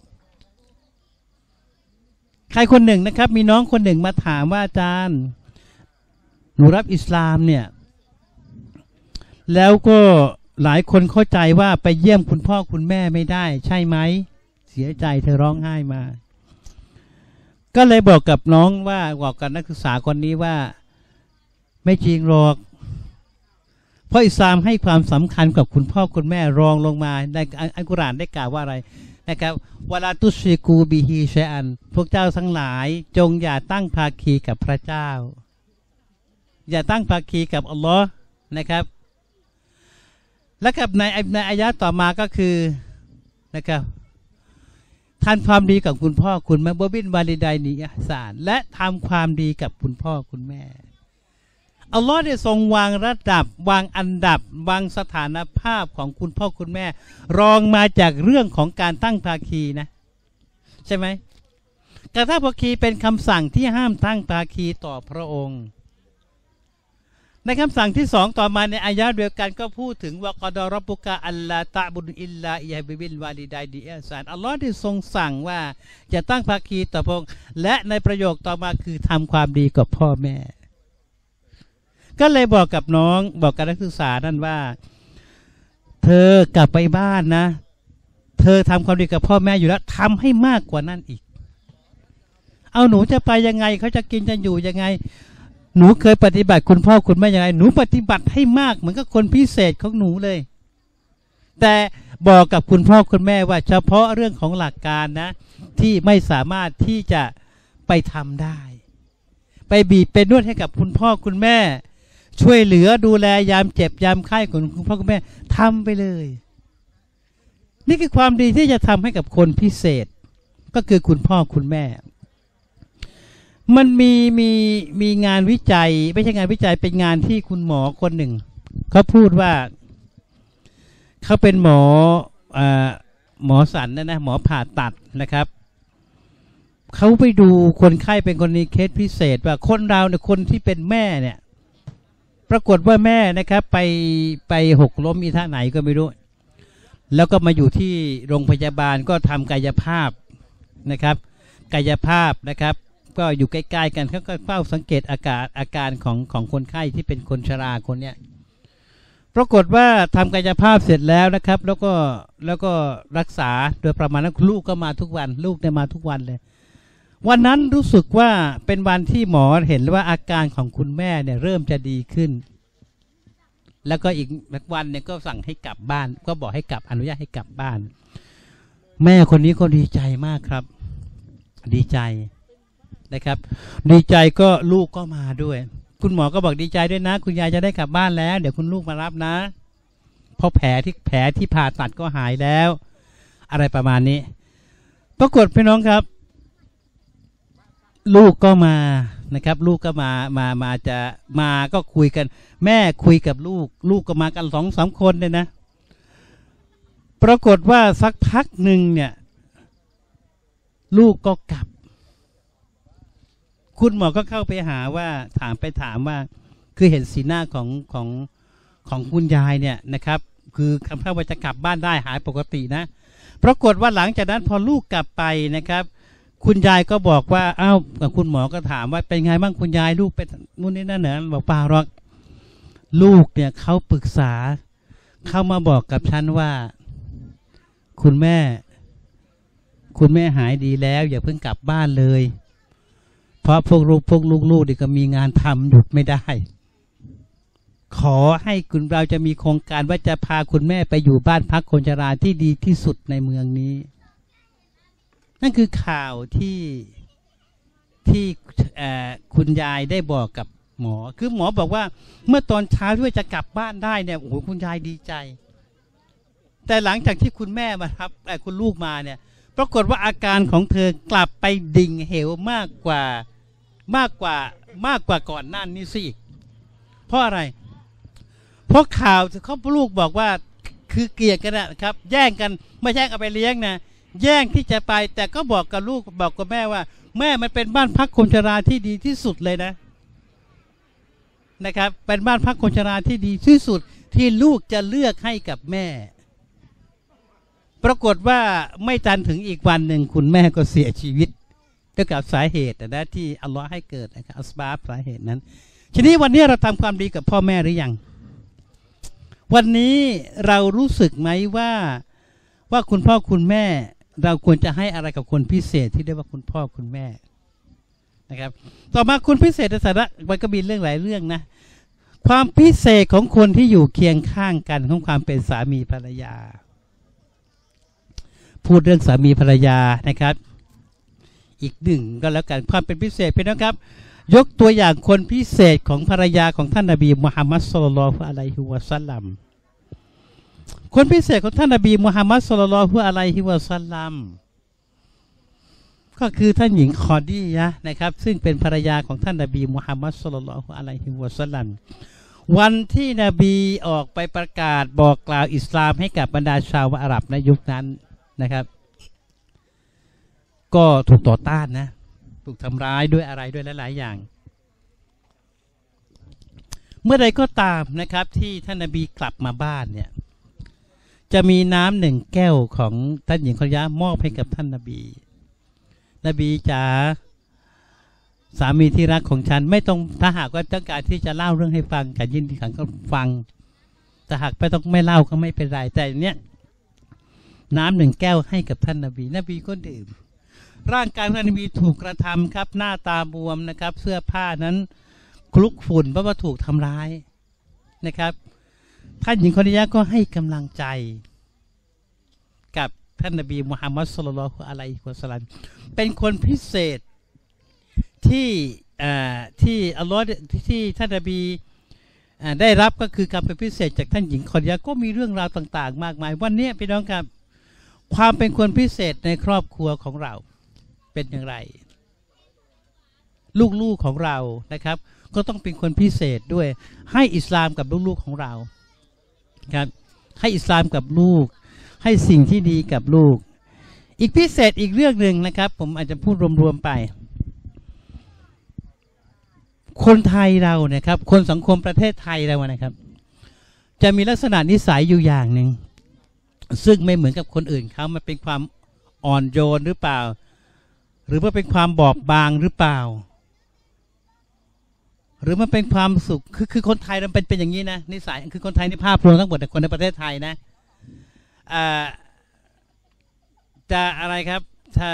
S1: ใครคนหนึ่งนะครับมีน้องคนหนึ่งมาถามว่าอาจารย์หนูรับอิสลามเนี่ยแล้วก็หลายคนเข้าใจว่าไปเยี่ยมคุณพ่อคุณแม่ไม่ได้ใช่ไหมเสียใจเธอร้องไห้มาก็เลยบอกกับน้องว่าบอกกับนักศึกษาคนนี้ว่าไม่จริงหรอกเพราะอิสลามให้ความสำคัญกับคุณพ่อคุณแม่รองลงมาในอัลกุรอานได้กล่าวว่าอะไรนะครับวะลาตุชริกูบิฮิชัยอันพวกเจ้าทั้งหลายจงอย่าตั้งภาคีกับพระเจ้าอย่าตั้งภาคีกับอัลลอฮ์นะครับและกับในอายะต่อมาก็คือนะครับทำความดีกับคุณพ่อคุณแม่บินวาลิดัยนิอิห์ซานและทำความดีกับคุณพ่อคุณแม่อัลลอฮ์ได้ทรงวางระดับวางอันดับวางสถานภาพของคุณพ่อคุณแม่รองมาจากเรื่องของการตั้งภาคีนะใช่ไหมการตั้งภาคีเป็นคำสั่งที่ห้ามตั้งภาคีต่อพระองค์ในคำสั่งที่สองต่อมาในอายะเดียวกันก็พูดถึงวะกอดอร็อบบุกะอัลลาตะบุดอิลลาอิยะบิบิลวาลิดัยนิอิห์ซานอัลลอฮ์ได้ทรงสั่งว่าจะตั้งภาคีต่อพระองค์และในประโยคต่อมาคือทำความดีกับพ่อแม่ก็เลยบอกกับน้องบอกกับนักศึกษานั่นว่าเธอกลับไปบ้านนะเธอทำความดีกับพ่อแม่อยู่แล้วทำให้มากกว่านั้นอีกเอาหนูจะไปยังไงเขาจะกินจะอยู่ยังไงหนูเคยปฏิบัติคุณพ่อคุณแม่ยังไงหนูปฏิบัติให้มากเหมือนกับคนพิเศษของหนูเลยแต่บอกกับคุณพ่อคุณแม่ว่าเฉพาะเรื่องของหลักการนะที่ไม่สามารถที่จะไปทำได้ไปบีบเป็นนวดให้กับคุณพ่อคุณแม่ช่วยเหลือดูแลยามเจ็บยามไข้ของคุณพ่อคุณแม่ทำไปเลยนี่คือความดีที่จะทำให้กับคนพิเศษก็คือคุณพ่อคุณแม่มันมีงานวิจัยไม่ใช่งานวิจัยเป็นงานที่คุณหมอคนหนึ่งเขาพูดว่าเขาเป็นหมอสันนะหมอผ่าตัดนะครับเขาไปดูคนไข้เป็นคนนี้เคสพิเศษว่าคนเราเนี่ยคนที่เป็นแม่เนี่ยปรากฏว่าแม่นะครับไปหกล้มอีท่าไหนก็ไม่รู้แล้วก็มาอยู่ที่โรงพยาบาลก็ทำกายภาพนะครับกายภาพนะครับก็อยู่ใกล้ๆกันเขาก็เฝ้าสังเกตอาการของคนไข้ที่เป็นคนชราคนเนี้ยปรากฏว่าทำกายภาพเสร็จแล้วนะครับแล้วก็รักษาโดยประมาณนั้นลูกก็มาทุกวันลูกเนี่ยมาทุกวันเลยวันนั้นรู้สึกว่าเป็นวันที่หมอเห็นว่าอาการของคุณแม่เนี่ยเริ่มจะดีขึ้นแล้วก็อีกวันเนี่ยก็สั่งให้กลับบ้านก็บอกให้กลับอนุญาตให้กลับบ้านแม่คนนี้ก็ดีใจมากครับดีใจนะครับดีใจก็ลูกก็มาด้วยคุณหมอก็บอกดีใจด้วยนะคุณยายจะได้กลับบ้านแล้วเดี๋ยวคุณลูกมารับนะเพราะแผลที่ผ่าตัดก็หายแล้วอะไรประมาณนี้ปรากฏพี่น้องครับลูกก็มานะครับลูกก็มาจะมาก็คุยกันแม่คุยกับลูกก็มากัน2-3 คนเลยนะปรากฏว่าสักพักหนึ่งเนี่ยลูกก็กลับคุณหมอก็เข้าไปหาว่าถามว่าคือเห็นสีหน้าของคุณยายเนี่ยนะครับคือคำพูดว่าจะกลับบ้านได้หายปกตินะปรากฏว่าหลังจากนั้นพอลูกกลับไปนะครับคุณยายก็บอกว่าอ้าวคุณหมอก็ถามว่าเป็นไงบ้างคุณยายลูกเป็นนู่นนี่นั่นเหรอบอกเปล่าหรอกลูกเนี่ยเขาปรึกษาเข้ามาบอกกับฉันว่าคุณแม่หายดีแล้วอย่าเพิ่งกลับบ้านเลยเพราะพวกลูกเด็กก็มีงานทำหยุดไม่ได้ขอให้คุณเราจะมีโครงการว่าจะพาคุณแม่ไปอยู่บ้านพักคนชราที่ดีที่สุดในเมืองนี้นั่นคือข่าวที่คุณยายได้บอกกับหมอคือหมอบอกว่าเมื่อตอนเช้าที่จะกลับบ้านได้เนี่ยโอ้โหคุณยายดีใจแต่หลังจากที่คุณแม่มารับคุณลูกมาเนี่ยปรากฏว่าอาการของเธอกลับไปดิ่งเหวมากกว่าก่อนหน้านี้สิเพราะอะไรเพราะข่าวเขาลูกบอกว่าคือเกลียดกันนะครับแย่งกันไม่แย่งเอาไปเลี้ยงนะแย่งที่จะไปแต่ก็บอกกับลูกบอกกับแม่ว่าแม่มันเป็นบ้านพักคนชราที่ดีที่สุดเลยนะครับเป็นบ้านพักคนชราที่ดีที่สุดที่ลูกจะเลือกให้กับแม่ปรากฏว่าไม่ทันถึงอีกวันหนึ่งคุณแม่ก็เสียชีวิตด้วยกับสาเหตุนะที่อัลลอฮ์ให้เกิดนะครับอัสบาบสาเหตุนั้นทีนี้วันนี้เราทำความดีกับพ่อแม่หรือยังวันนี้เรารู้สึกไหมว่าคุณพ่อคุณแม่เราควรจะให้อะไรกับคนพิเศษที่เรียกว่าคุณพ่อคุณแม่นะครับต่อมาคุณพิเศษในสาระมันก็มีเรื่องหลายเรื่องนะความพิเศษของคนที่อยู่เคียงข้างกันของความเป็นสามีภรรยาพูดเรื่องสามีภรรยานะครับอีกหนึ่งก็แล้วกันความเป็นพิเศษเป็นนะครับยกตัวอย่างคนพิเศษของภรรยาของท่านนบีมุฮัมมัดศ็อลลัลลอฮุอะลัยฮิวะซัลลัมคนพิเศษของท่านนบีมุฮัมมัดศ็อลลัลลอฮุอะลัยฮิวะซัลลัมก็คือท่านหญิงคอดียะห์นะครับซึ่งเป็นภรรยาของท่านนบีมุฮัมมัดศ็อลลัลลอฮุอะลัยฮิวะซัลลัมวันที่นบีออกไปประกาศบอกกล่าวอิสลามให้กับบรรดาชาวอาหรับในยุคนั้นนะครับก็ถูกต่อต้านนะถูกทำร้ายด้วยอะไรด้วยหลายๆอย่างเมื่อใดก็ตามนะครับที่ท่านนบีกลับมาบ้านเนี่ยจะมีน้ำ1 แก้วของท่านหญิงคอดียะห์มอบให้กับท่านนบีจ๋าสามีที่รักของฉันไม่ต้องถ้าหากว่าต้องการที่จะเล่าเรื่องให้ฟังกันยินดีขันก็ฟังแต่หากไม่เล่าก็ไม่เป็นไรแต่เนี้ยน้ำ1 แก้วให้กับท่านนบีก็ดื่มร่างกายของท่านนบีถูกกระทำครับหน้าตาบวมนะครับเสื้อผ้านั้นคลุกฝุ่นเพราะว่าถูกทำร้ายนะครับท่านหญิงคอดียะห์ก็ให้กำลังใจกับท่านนบีมุฮัมมัดศ็อลลัลลอฮุอะลัยฮิวะซัลลัมเป็นคนพิเศษที่อัลลอฮ์ที่ท่านนบีได้รับก็คือการเป็นพิเศษจากท่านหญิงคอดียะห์ก็มีเรื่องราวต่างๆมากมายวันนี้พี่น้องครับความเป็นคนพิเศษในครอบครัวของเราเป็นอย่างไรลูกๆของเรานะครับก็ต้องเป็นคนพิเศษด้วยให้อิสลามกับลูกๆของเราครับให้อิสลามกับลูกให้สิ่งที่ดีกับลูกอีกพิเศษอีกเรื่องหนึ่งนะครับผมอาจจะพูดรวมๆไปคนไทยเราเนี่ยครับคนสังคมประเทศไทยเรานะครับจะมีลักษณะนิสัยอยู่อย่างหนึ่งซึ่งไม่เหมือนกับคนอื่นเขามันเป็นความอ่อนโยนหรือเปล่าหรือว่าเป็นความบอบบางหรือเปล่าหรือมันเป็นความสุขคือคนไทยมันเป็นอย่างนี้นะนิสัยคือคนไทยในภาพรวมทั้งหมดแต่คนในประเทศไทยนะจะอะไรครับถ้า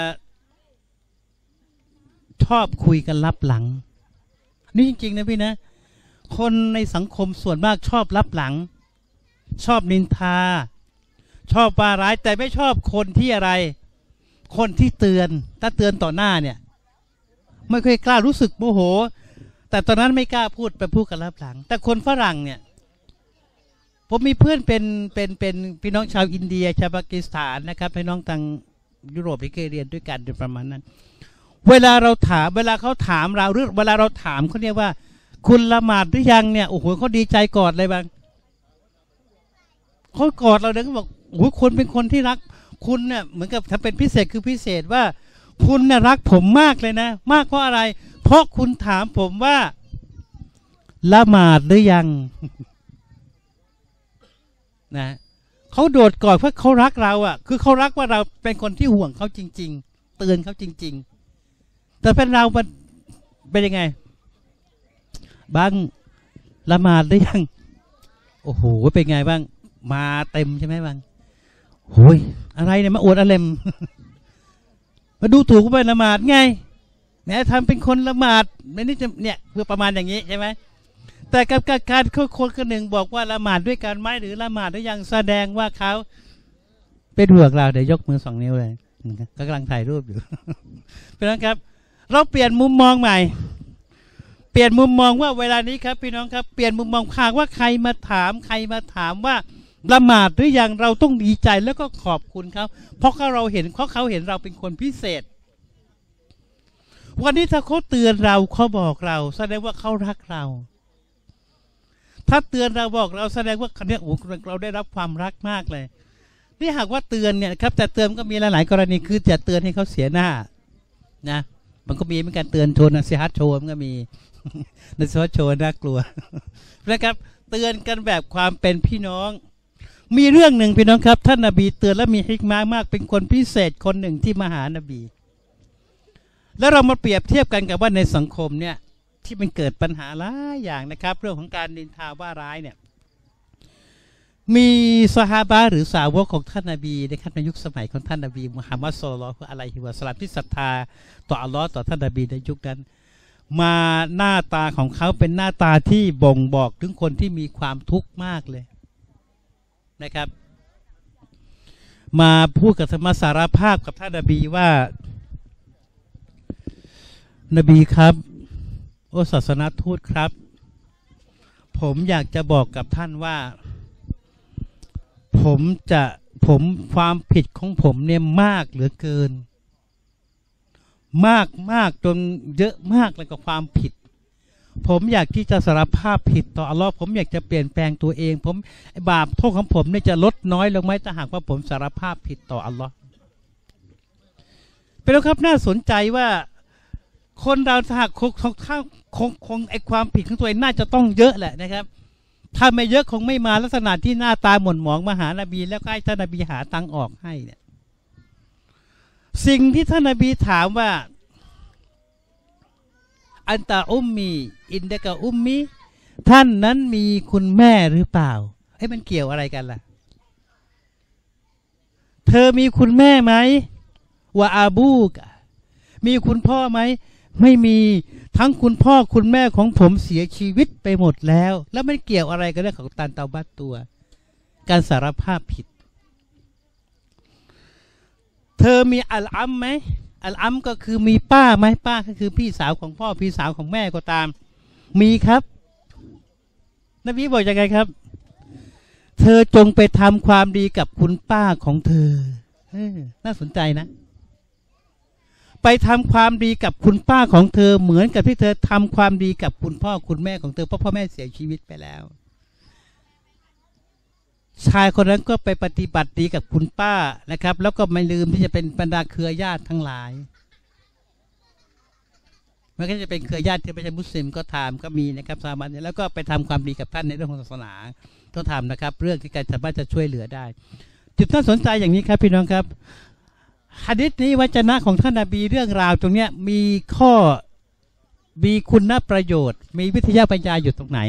S1: ชอบคุยกันลับหลังนี่จริงๆนะพี่นะคนในสังคมส่วนมากชอบลับหลัง ชอบนินทาชอบว่าร้ายแต่ไม่ชอบคนที่อะไรคนที่เตือนถ้าเตือนต่อหน้าเนี่ยไม่ค่อยกล้ารู้สึกโมโหแต่ตอนนั้นไม่กล้าพูดไปพูดกันลับหลังแต่คนฝรั่งเนี่ยผมมีเพื่อนเป็นพี่น้องชาวอินเดียชาวปากีสถานนะครับพี่น้องทางยุโรปที่เคยเรียนด้วยกันประมาณนั้นเวลาเขาถามเราหรือเวลาเราถามเขาเนี่ยว่าคุณละหมาดหรือยังเนี่ยโอ้โหเขาดีใจกอดเลยบางเขากอดเราเลยเขาบอกโอ้โหคุณเป็นคนที่รักคุณเนี่ยเหมือนกับถ้าเป็นพิเศษคือพิเศษว่าคุณน่ะรักผมมากเลยนะมากเพราะอะไรเพราะคุณถามผมว่าละหมาดหรือยังนะเขาโดดกอดเพราะเขารักเราอ่ะคือเขารักว่าเราเป็นคนที่ห่วงเขาจริงๆเตือนเขาจริงๆแต่เป็นเราเป็นยังไงบ้างละหมาดหรือยังโอ้โหเป็นไงบ้างมาเต็มใช่ไหมบ้างโอ้ยอะไรเนี่ยมาอวดอะไรมาดูถูกไปละหมาดไงเนี่ยทำเป็นคนละหมาดไม่นี่จะเนี่ยเพื่อประมาณอย่างนี้ใช่ไหมแต่กับการคนคนหนึ่งบอกว่าละหมาดด้วยกันไหมหรือละหมาดหรือยังแสดงว่าเขาเป็นห่วงเราเดี๋ยวยกมือ2 นิ้วเลยก็กำลังถ่ายรูปอยู่พี่น้องครับเราเปลี่ยนมุมมองใหม่เปลี่ยนมุมมองว่าเวลานี้ครับพี่น้องครับเปลี่ยนมุมมองหากว่าใครมาถามว่าละหมาดหรือยังเราต้องดีใจแล้วก็ขอบคุณเขาเพราะเขาเห็นเราเป็นคนพิเศษวันนี้ถ้าเขาเตือนเราเขาบอกเราแสดงว่าเขารักเราถ้าเตือนเราบอกเราแสดงว่าเนี่ยโอ้เราได้รับความรักมากเลยนี่หากว่าเตือนเนี่ยครับแต่เตือนก็มีหลายๆกรณีคือจะเตือนให้เขาเสียหน้านะมันก็มีเหมือนกันเตือนโชว์นะเสียฮัตโชว์มันก็มีนะเสียฮัตโชว์น่ากลัวนะครับเตือนกันแบบความเป็นพี่น้องมีเรื่องหนึ่งพี่น้องครับท่านนบีเตือนและมีฮิกมะมากเป็นคนพิเศษคนหนึ่งที่มาหานบีแล้วเรามาเปรียบเทียบกันกับว่าในสังคมเนี่ยที่มันเกิดปัญหาหลายอย่างนะครับเรื่องของการนินทาว่าร้ายเนี่ยมีซอฮาบะห์หรือสาวกของท่านนบีนะครับในยุคสมัยของท่านนบีมุฮัมมัดศ็อลลัลลอฮุอะลัยฮิวะซัลลัมที่ศรัทธาต่ออัลลอฮ์ต่อท่านนบีในยุคนั้นมาหน้าตาของเขาเป็นหน้าตาที่บ่งบอกถึงคนที่มีความทุกข์มากเลยนะครับมาพูดกับมาสารภาพกับท่านนบีว่านบีครับโอ้ศาสนทูตครับผมอยากจะบอกกับท่านว่าความผิดของผมเนี่ยมากเหลือเกินมากจนเยอะมากเลยกับความผิดผมอยากที่จะสารภาพผิดต่ออัลลอฮ์ผมอยากจะเปลี่ยนแปลงตัวเองบาปโทษของผมเนี่ยจะลดน้อยลงไหมถ้าหากว่าผมสารภาพผิดต่ออัลลอฮ์เป็นแล้วครับน่าสนใจว่าคนเราถ้าหากคงไอความผิดของตัวเองน่าจะต้องเยอะแหละนะครับถ้าไม่เยอะคงไม่มาลักษณะที่หน้าตาหม่นหมองมาหานบีแล้วก็ให้ท่านนบีหาตังออกให้เนี่ยสิ่งที่ท่านนบีถามว่าอันตาอุมมีอินเดกะอุมมีท่านนั้นมีคุณแม่หรือเปล่ามันเกี่ยวอะไรกันล่ะเธอมีคุณแม่ไหมว่าอาบูกมีคุณพ่อไหมไม่มีทั้งคุณพ่อคุณแม่ของผมเสียชีวิตไปหมดแล้วมันเกี่ยวอะไรกับเรื่องของตันเตาบัตตัวการสารภาพผิดเธอมีอัลอัมไหมอัลอัมก็คือมีป้าไหมป้าก็คือพี่สาวของพ่อพี่สาวของแม่ก็ตามมีครับนบีบอกยังไงครับเธอจงไปทำความดีกับคุณป้าของเธอน่าสนใจนะไปทำความดีกับคุณป้าของเธอเหมือนกับที่เธอทำความดีกับคุณพ่อคุณแม่ของเธอเพราะพ่อแม่เสียชีวิตไปแล้วชายคนนั้นก็ไปปฏิบัติดีกับคุณป้านะครับแล้วก็ไม่ลืมที่จะเป็นบรรดาเครือญาติทั้งหลายมันก็จะเป็นเครือญาติที่ไม่ใช่มุสลิมก็ทำก็มีนะครับสามัญแล้วก็ไปทำความดีกับท่านในเรื่องของศาสนาก็ทำนะครับเรื่องที่การสามารถจะช่วยเหลือได้จุดน่าสนใจอย่างนี้ครับพี่น้องครับหะดีษนี้วจนะของท่านนบีเรื่องราวตรงนี้มีคุณประโยชน์มีวิทยาปัญญาอยู่ตรงไหน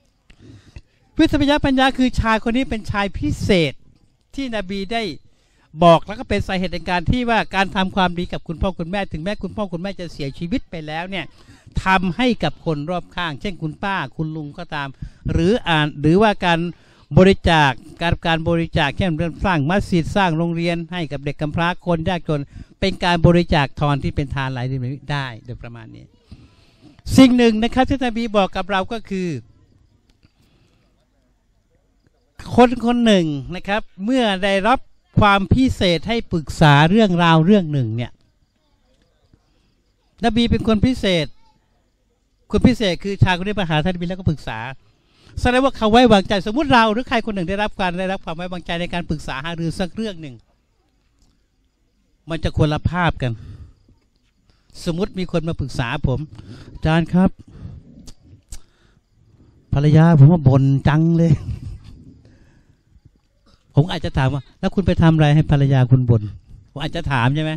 S1: วิทยาปัญญาคือชายคนนี้เป็นชายพิเศษที่นบีได้บอกแล้วก็เป็นสาเหตุในการที่ว่าการทำความดีกับคุณพ่อคุณแม่ถึงแม้คุณพ่อคุณแม่จะเสียชีวิตไปแล้วเนี่ยทำให้กับคนรอบข้างเช่นคุณป้าคุณลุงก็ตามหรือว่าการบริจาคการบริจาคเช่นสร้างมัสยิดสร้างโรงเรียนให้กับเด็กกำพร้าคนยากจนเป็นการบริจาคทานที่เป็นทานหลายได้โดยประมาณนี้สิ่งหนึ่งนะครับที่นบีบอกกับเราก็คือคนหนึ่งนะครับเมื่อได้รับความพิเศษให้ปรึกษาเรื่องราวเรื่องหนึ่งเนี่ยนบีเป็นคนพิเศษคนพิเศษคือชายคนนี้มาหาท่านนบีแล้วก็ปรึกษาแสดงว่าเขาไว้วางใจสมมุติเราหรือใครคนหนึ่งได้รับความไว้วางใจในการปรึกษาหารือสักเรื่องหนึ่งมันจะคนละภาพกันสมมุติมีคนมาปรึกษาผมอาจารย์ครับภรรยาผมว่าบ่นจังเลยผมอาจจะถามว่าแล้วคุณไปทำอะไรให้ภรรยาคุณบ่นผมอาจจะถามใช่ไหม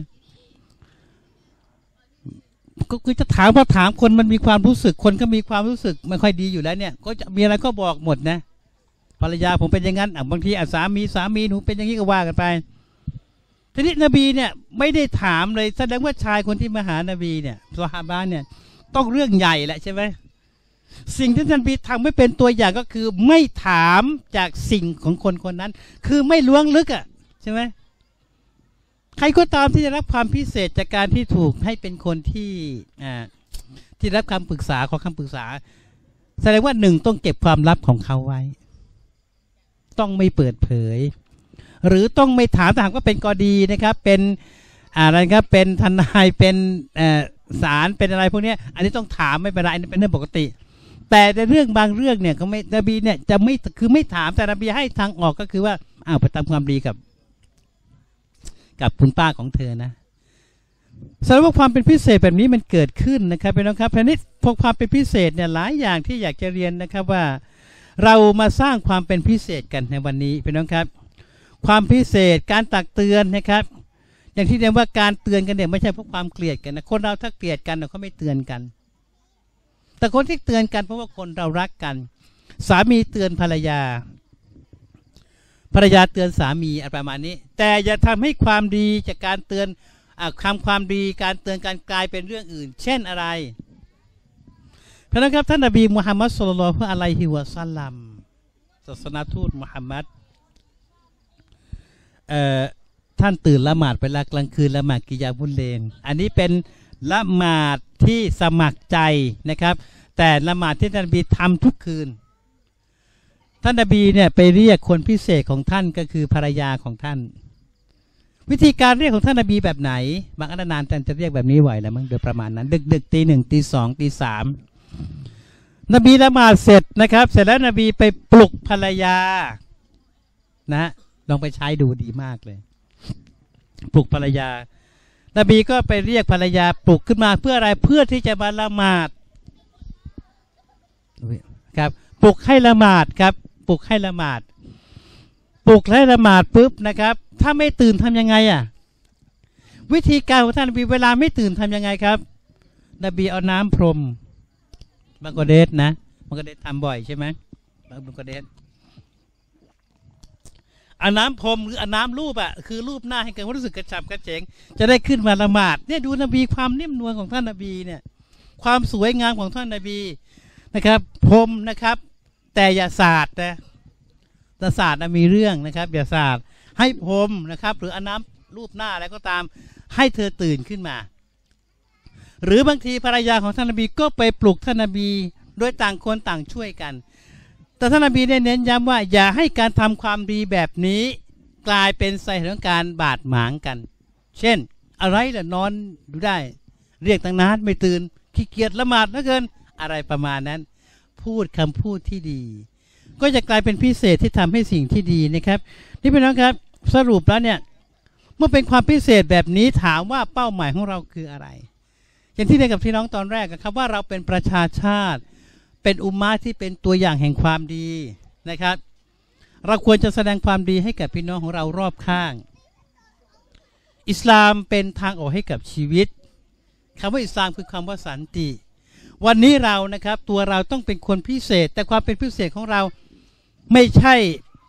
S1: ก็คือจะถามเพราะถามคนมันมีความรู้สึกคนก็มีความรู้สึกไม่ค่อยดีอยู่แล้วเนี่ยก็จะมีอะไรก็บอกหมดนะภรรยาผมเป็นอย่างนั้นบางทีสามีหนูเป็นอย่างนี้ก็ว่ากันไปทีนี้นบีเนี่ยไม่ได้ถามเลยแสดงว่าชายคนที่มาหานบีเนี่ยซอฮาบะห์เนี่ยต้องเรื่องใหญ่แหละใช่ไหมสิ่งที่ท่านบีทำไม่เป็นตัวอย่างก็คือไม่ถามจากสิ่งของคนคนนั้นคือไม่ล้วงลึกอ่ะใช่ไหมใครก็ตามที่ได้รับความพิเศษจากการที่ถูกให้เป็นคนที่รับคำปรึกษาขอคำปรึกษาแสดงว่าหนึ่งต้องเก็บความลับของเขาไว้ต้องไม่เปิดเผยหรือต้องไม่ถามแต่หากว่าเป็นกอดีนะครับเป็นอะไรครับเป็นทนายเป็นศาลเป็นอะไรพวกนี้อันนี้ต้องถามไม่เป็นไรอันนี้เป็นเรื่องปกติแต่ในเรื่องบางเรื่องเนี่ยก็ไม่นบีเนี่ยจะไม่คือไม่ถามแต่นบีให้ทางออกก็คือว่าไปทำความดีกับคุณป้าของเธอนะสำหรับความเป็นพิเศษแบบนี้มันเกิดขึ้นนะครับพี่น้องครับเพราะนี้พวกความเป็นพิเศษเนี่ยหลายอย่างที่อยากจะเรียนนะครับว่าเรามาสร้างความเป็นพิเศษกันในวันนี้พี่น้องครับความพิเศษการตักเตือนนะครับอย่างที่เรียกว่าการเตือนกันเนี่ยไม่ใช่เพราะความเกลียดกันนะคนเราถ้าเกลียดกันเขาไม่เตือนกันแต่คนที่เตือนกันเพราะว่าคนเรารักกันสามีเตือนภรรยาเตือนสามีอะไรประมาณนี้แต่อย่าทำให้ความดีจากการเตือนความดีการเตือนการกลายเป็นเรื่องอื่นเช่นอะไรเพราะนั้นครับท่านนบีมุฮัมมัดศ็อลลัลลอฮุอะลัยฮิวะซัลลัมศาสนทูตมุฮัมมัดท่านตื่นละหมาดเวลากลางคืนละหมาดกิยามุลเลลอันนี้เป็นละหมาดที่สมัครใจนะครับแต่ละหมาดที่ท่านนบีทำทุกคืนท่านนบีเนี่ยไปเรียกคนพิเศษของท่านก็คือภรรยาของท่านวิธีการเรียกของท่านนบีแบบไหนบางนานท่านจะเรียกแบบนี้ไหวแล้วมั้งโดยประมาณนั้นดึกตีหนึ่งตีสองตีสามนบีละหมาดเสร็จนะครับเสร็จแล้วนบีไปปลุกภรรยานะลองไปใช้ดูดีมากเลยปลุกภรรยานบีก็ไปเรียกภรรยาปลุกขึ้นมาเพื่ออะไรเพื่อที่จะมาละหมาดครับปลุกให้ละหมาดครับปลุกให้ละหมาดปุ๊บนะครับถ้าไม่ตื่นทำยังไงวิธีการของท่านนบีเวลาไม่ตื่นทำยังไงครับนบีเอาน้ำพรมบังกอเดสนะบังกอเดสทำบ่อยใช่ไหมบังกอเดสเอาน้ำพรมหรือเอาน้ำรูปคือรูปหน้าให้เกิดความรู้สึกกระฉับกระเฉงจะได้ขึ้นมาละหมาดเนี่ยดูนบีความนิ่มนวลของท่านนบีเนี่ยความสวยงามของท่านนบีนะครับพรมนะครับแต่อย่าสาดนะแต่สาดมีเรื่องนะครับอย่าสาดให้พรมนะครับหรือเอาน้ำรูปหน้าอะไรก็ตามให้เธอตื่นขึ้นมาหรือบางทีภรรยาของท่านนบีก็ไปปลุกท่านนบีโดยต่างคนต่างช่วยกันแต่ท่านนบีได้เน้นย้ำว่าอย่าให้การทำความดีแบบนี้กลายเป็นสาเหตุของการบาดหมางกันเช่นอะไรล่ะนอนดูได้เรียกตั้งนานไม่ตื่นขี้เกียจละหมาดเหลือเกินอะไรประมาณนั้นพูดคำพูดที่ดีก็จะกลายเป็นพิเศษที่ทำให้สิ่งที่ดีนะครับนี่พี่น้องครับสรุปแล้วเนี่ยเมื่อเป็นความพิเศษแบบนี้ถามว่าเป้าหมายของเราคืออะไรอย่างที่เรียนกับพี่น้องตอนแรกครับว่าเราเป็นประชาชาติเป็นอุมมะห์ที่เป็นตัวอย่างแห่งความดีนะครับเราควรจะแสดงความดีให้กับพี่น้องของเรารอบข้างอิสลามเป็นทางออกให้กับชีวิตคำว่าอิสลามคือคำว่าสันติวันนี้เรานะครับตัวเราต้องเป็นคนพิเศษแต่ความเป็นพิเศษของเราไม่ใช่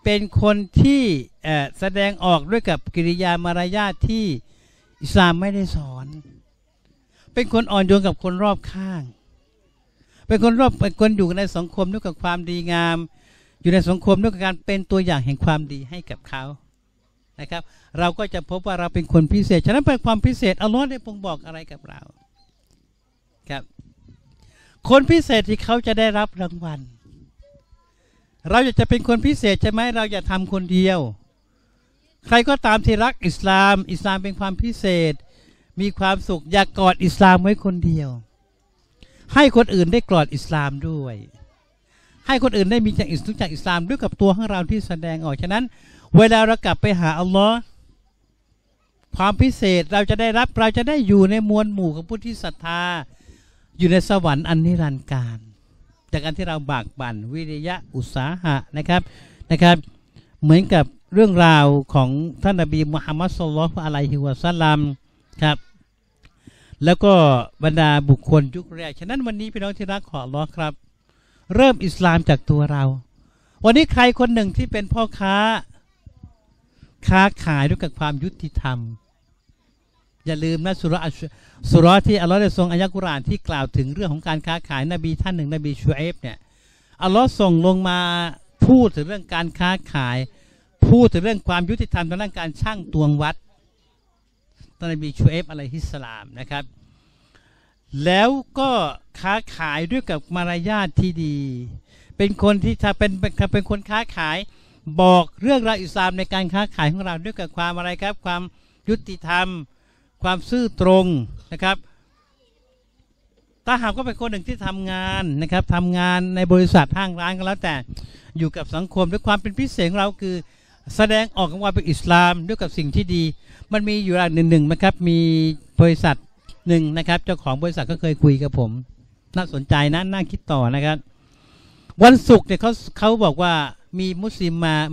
S1: เป็นคนที่แสดงออกด้วยกับกิริยามารยาทที่อิสลามไม่ได้สอนเป็นคนอ่อนโยนกับคนรอบข้างเป็นคนอยู่ในสังคมด้วยกับความดีงามอยู่ในสังคมด้วยกับการเป็นตัวอย่างแห่งความดีให้กับเขานะครับเราก็จะพบว่าเราเป็นคนพิเศษฉะนั้นเป็นความพิเศษอัลลอฮ์ได้บอกอะไรกับเราครับคนพิเศษที่เขาจะได้รับรางวัลเราอยากจะเป็นคนพิเศษใช่ไหมเราอย่าทำคนเดียวใครก็ตามที่รักอิสลามเป็นความพิเศษมีความสุขอย่ากอดอิสลามไว้คนเดียวให้คนอื่นได้กอดอิสลามด้วยให้คนอื่นได้มีจากอิสลามด้วยกับตัวของเราที่แสดงออกฉะนั้นเวลาเรากลับไปหาอัลลอฮ์ความพิเศษเราจะได้อยู่ในมวลหมู่ของผู้ที่ศรัทธาอยู่ในสวรรค์อันนิรันดร์การจากการที่เราบากบั่นวิริยะอุตสาหะนะครับเหมือนกับเรื่องราวของท่านนบีมุฮัมมัดศ็อลลัลลอฮุอะลัยฮิวะซัลลัมครับแล้วก็บรรดาบุคคลยุคแรกฉะนั้นวันนี้พี่น้องที่รักของอัลเลาะห์ครับเริ่มอิสลามจากตัวเราวันนี้ใครคนหนึ่งที่เป็นพ่อค้าขายด้วยกับความยุติธรรมอย่าลืมนะสุเราะห์ที่อัลเลาะห์ได้ทรงอายะห์กุรอานที่กล่าวถึงเรื่องของการค้าขายนบีท่านหนึ่งนบีชูเอฟเนี่ยอัลเลาะห์ส่งลงมาพูดถึงเรื่องการค้าขายพูดถึงเรื่องความยุติธรรมทางด้านการชั่งตวงวัดท่านนบีชูเอฟอะลัยฮิสสลามนะครับแล้วก็ค้าขายด้วยกับมารยาทที่ดีเป็นคนที่ถ้าเป็นคนค้าขายบอกเรื่องราวอิสลามในการค้าขายของเราด้วยกับความอะไรครับความยุติธรรมความซื่อตรงนะครับถ้าหากว่าเป็นคนหนึ่งที่ทำงานนะครับทำงานในบริษัทห้างร้านก็แล้วแต่อยู่กับสังคมด้วยความเป็นพิเศษของเราคือแสดงออกว่าเป็นอิสลามด้วยกับสิ่งที่ดีมันมีอยู่อย่างหนึ่งนะครับมีบริษัทหนึ่งนะครับเจ้าของบริษัทก็เคยคุยกับผมน่าสนใจนะน่าคิดต่อนะครับวันศุกร์เนี่ยเขาบอกว่ามีมุสลิม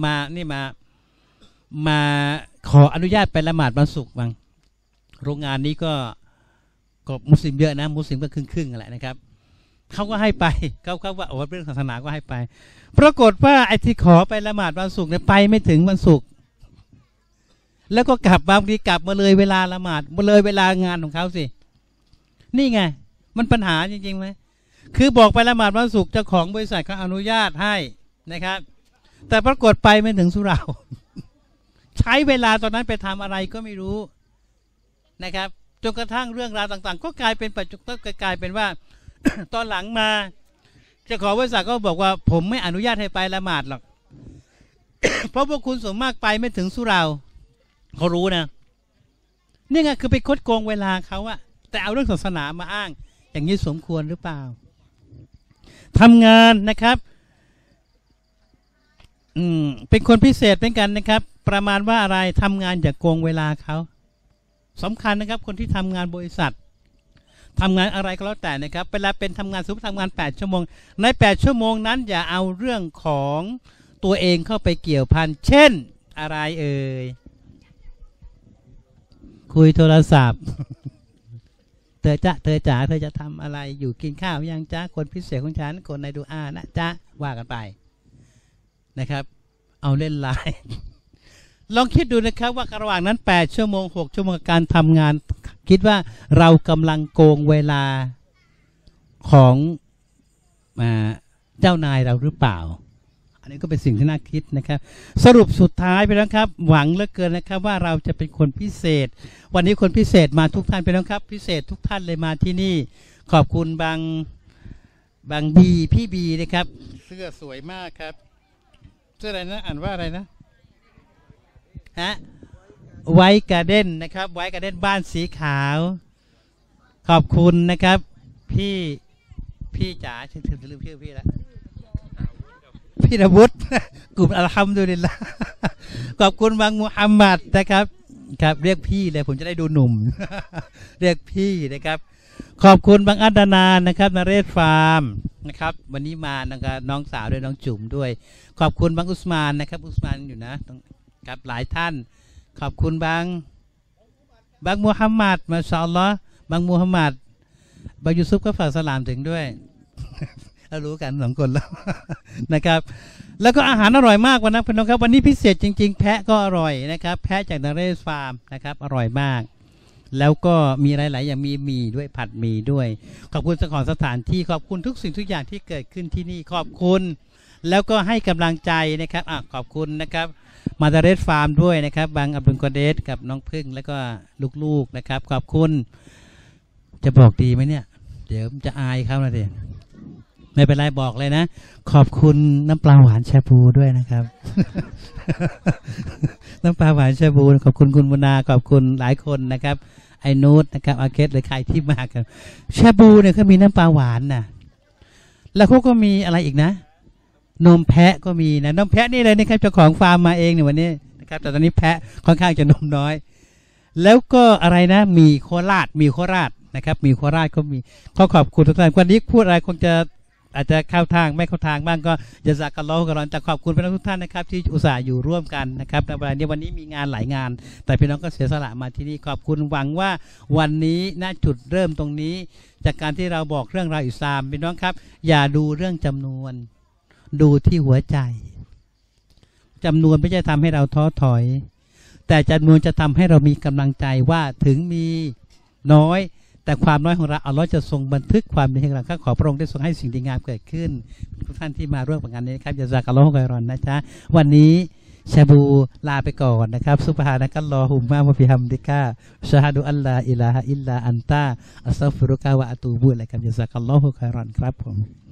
S1: มาขออนุญาตไปละหมาดวันศุกร์บ้างโรงงานนี้ก็มุสลิมเยอะนะมุสลิมก็ครึ่งๆแหละนะครับเขาก็ให้ไปเขาว่าโอ้เรื่องศาสนาก็ให้ไปปรากฏว่าไอ้ที่ขอไปละหมาดวันศุกร์เนี่ยไปไม่ถึงวันศุกร์แล้วก็กลับบางทีกลับมาเลยเวลาละหมาดมาเลยเวลางานของเขาสินี่ไงมันปัญหาจริงๆไหมคือบอกไปละหมาดวันศุกร์เจ้าของบริษัทเขาอนุญาตให้นะครับแต่ปรากฏไปไม่ถึงสุเหร่าใช้เวลาตอนนั้นไปทำอะไรก็ไม่รู้นะครับจนกระทั่งเรื่องราวต่างๆก็กลายเป็นปัจจุบันกลายเป็นว่า ตอนหลังมาเจ้าของบริษัทก็บอกว่าผมไม่อนุญาตให้ไปละหมาดหรอก เพราะพวกคุณส่วนมากไปไม่ถึงสุเหร่าเขารู้นะนี่ไงคือไปคดโกงเวลาเขาอะแต่เอาเรื่องศาสนามาอ้างอย่างนี้สมควรหรือเปล่าทำงานนะครับเป็นคนพิเศษเหมือนกันนะครับประมาณว่าอะไรทำงานอย่าโกงเวลาเขาสำคัญนะครับคนที่ทำงานบริษัททำงานอะไรก็แล้วแต่นะครับเวลาเป็นทำงานสมมติทำงาน8 ชั่วโมงใน8 ชั่วโมงนั้นอย่าเอาเรื่องของตัวเองเข้าไปเกี่ยวพันเช่นอะไรเอ่ยคุยโทรศัพท์ เธอจ๋าเธอจะทำอะไรอยู่กินข้าวยังจ้าคนพิเศษของฉันคนในดูอานะจ้าว่ากันไปนะครับเอาเล่นไลน์ ลองคิดดูนะครับว่าระหว่างนั้น8 ชั่วโมง6 ชั่วโมงการทำงานคิดว่าเรากำลังโกงเวลาของเจ้านายเราหรือเปล่าอันนี้ก็เป็นสิ่งที่น่าคิดนะครับสรุปสุดท้ายไปแล้วครับหวังเหลือเกินนะครับว่าเราจะเป็นคนพิเศษวันนี้คนพิเศษมาทุกท่านไปแล้วครับพิเศษทุกท่านเลยมาที่นี่ขอบคุณบางบีพี่บีนะครับเสื้อสวยมากครับเสื้ออะไรนะอ่านว่าอะไรนะฮะไวท์การ์เด้นนะครับไวท์การ์เด้นบ้านสีขาวขอบคุณนะครับพี่จ๋าฉันลืมชื่อพี่แล้วพี่นวุฒิกลุ่มอัลฮัมดุลิลละขอบคุณบางมุฮัมมัดนะครับครับเรียกพี่เลยผมจะได้ดูหนุ่ม เรียกพี่นะครับขอบคุณบางอัดนานะครับนเรศฟาร์มนะครับวันนี้มานะครับน้องสาวด้วยน้องจุ๋มด้วยขอบคุณบางอุสมานนะครับอุสมานอยู่นะครับหลายท่านขอบคุณบางมุฮัมมัดมาชาอัลลอฮ์บางมุฮัมมัดบางยูซุฟก็ฝากสลามถึงด้วยเรารู้กัน2 คนแล้ว นะครับแล้วก็อาหารอร่อยมากวันนั้นพี่น้องครับวันนี้พิเศษจริงๆแพะก็อร่อยนะครับแพะจากนาเรศฟาร์มนะครับอร่อยมากแล้วก็มีหลายๆอย่างมีหมี่ด้วยผัดหมี่ด้วยขอบคุณเจ้าของสถานที่ขอบคุณทุกสิ่งทุกอย่างที่เกิดขึ้นที่นี่ขอบคุณแล้วก็ให้กำลังใจนะครับขอบคุณนะครับมาดาเรสฟาร์มด้วยนะครับบางอับดุลกอเดสกับน้องพึ่งแล้วก็ลูกๆนะครับขอบคุณจะบอกดีไหมเนี่ยเดี๋ยวจะอายเขานะเด็ไม่เป็นไรบอกเลยนะขอบคุณน้ำปลาหวานชาบูด้วยนะครับ น้ำปลาหวานชาบูขอบคุณคุณมุนาขอบคุณหลายคนนะครับไอ้นูตนะครับอาเคสหรือใครที่มาครับชาบูเนี่ยเขามีน้ำปลาหวานนะแล้วเขาก็มีอะไรอีกนะนมแพะก็มีนะนมแพะนี่เลยนะครับเจ้าของฟาร์มมาเองในวันนี้นะครับแต่ตอนนี้แพะค่อนข้างจะนมน้อยแล้วก็อะไรนะมีโคราชนะครับมีโคราชก็มีขอบคุณทุกท่านวันนี้พูดอะไรคงจะอาจจะเข้าทางไม่เข้าทางบ้างก็จะสักกันล้อกันร้อนแต่ขอบคุณพี่น้องทุกท่านนะครับที่อุตส่าห์อยู่ร่วมกันนะครับในวันนี้มีงานหลายงานแต่พี่น้องก็เสียสละมาที่นี่ขอบคุณหวังว่าวันนี้ณจุดเริ่มตรงนี้จากการที่เราบอกเรื่องราวอิสลามพี่น้องครับอย่าดูเรื่องจำนวนดูที่หัวใจจำนวนไม่ใช่ทำให้เราท้อถอยแต่จำนวนจะทำให้เรามีกำลังใจว่าถึงมีน้อยแต่ความน้อยของเราอัลเลาะห์จะทรงบันทึกความดีของเราข้าขอพระองค์ได้ทรงให้สิ่งดีงามเกิดขึ้นทุกท่านที่มาร่วมงานนี้นะครับญะซากัลลอฮุค็อยรอนนะจ๊ะวันนี้ชาบูลาไปก่อนนะครับซุบฮานะกัลลอฮุมมะวะบิฮัมดิกะชะฮะดุอัลลาอิลาฮะอิลลาอันตะอัสตัฆฟิรุกะวะอะตูบุอิลัยกะญะซากัลลอฮุค็อยรอนครับผม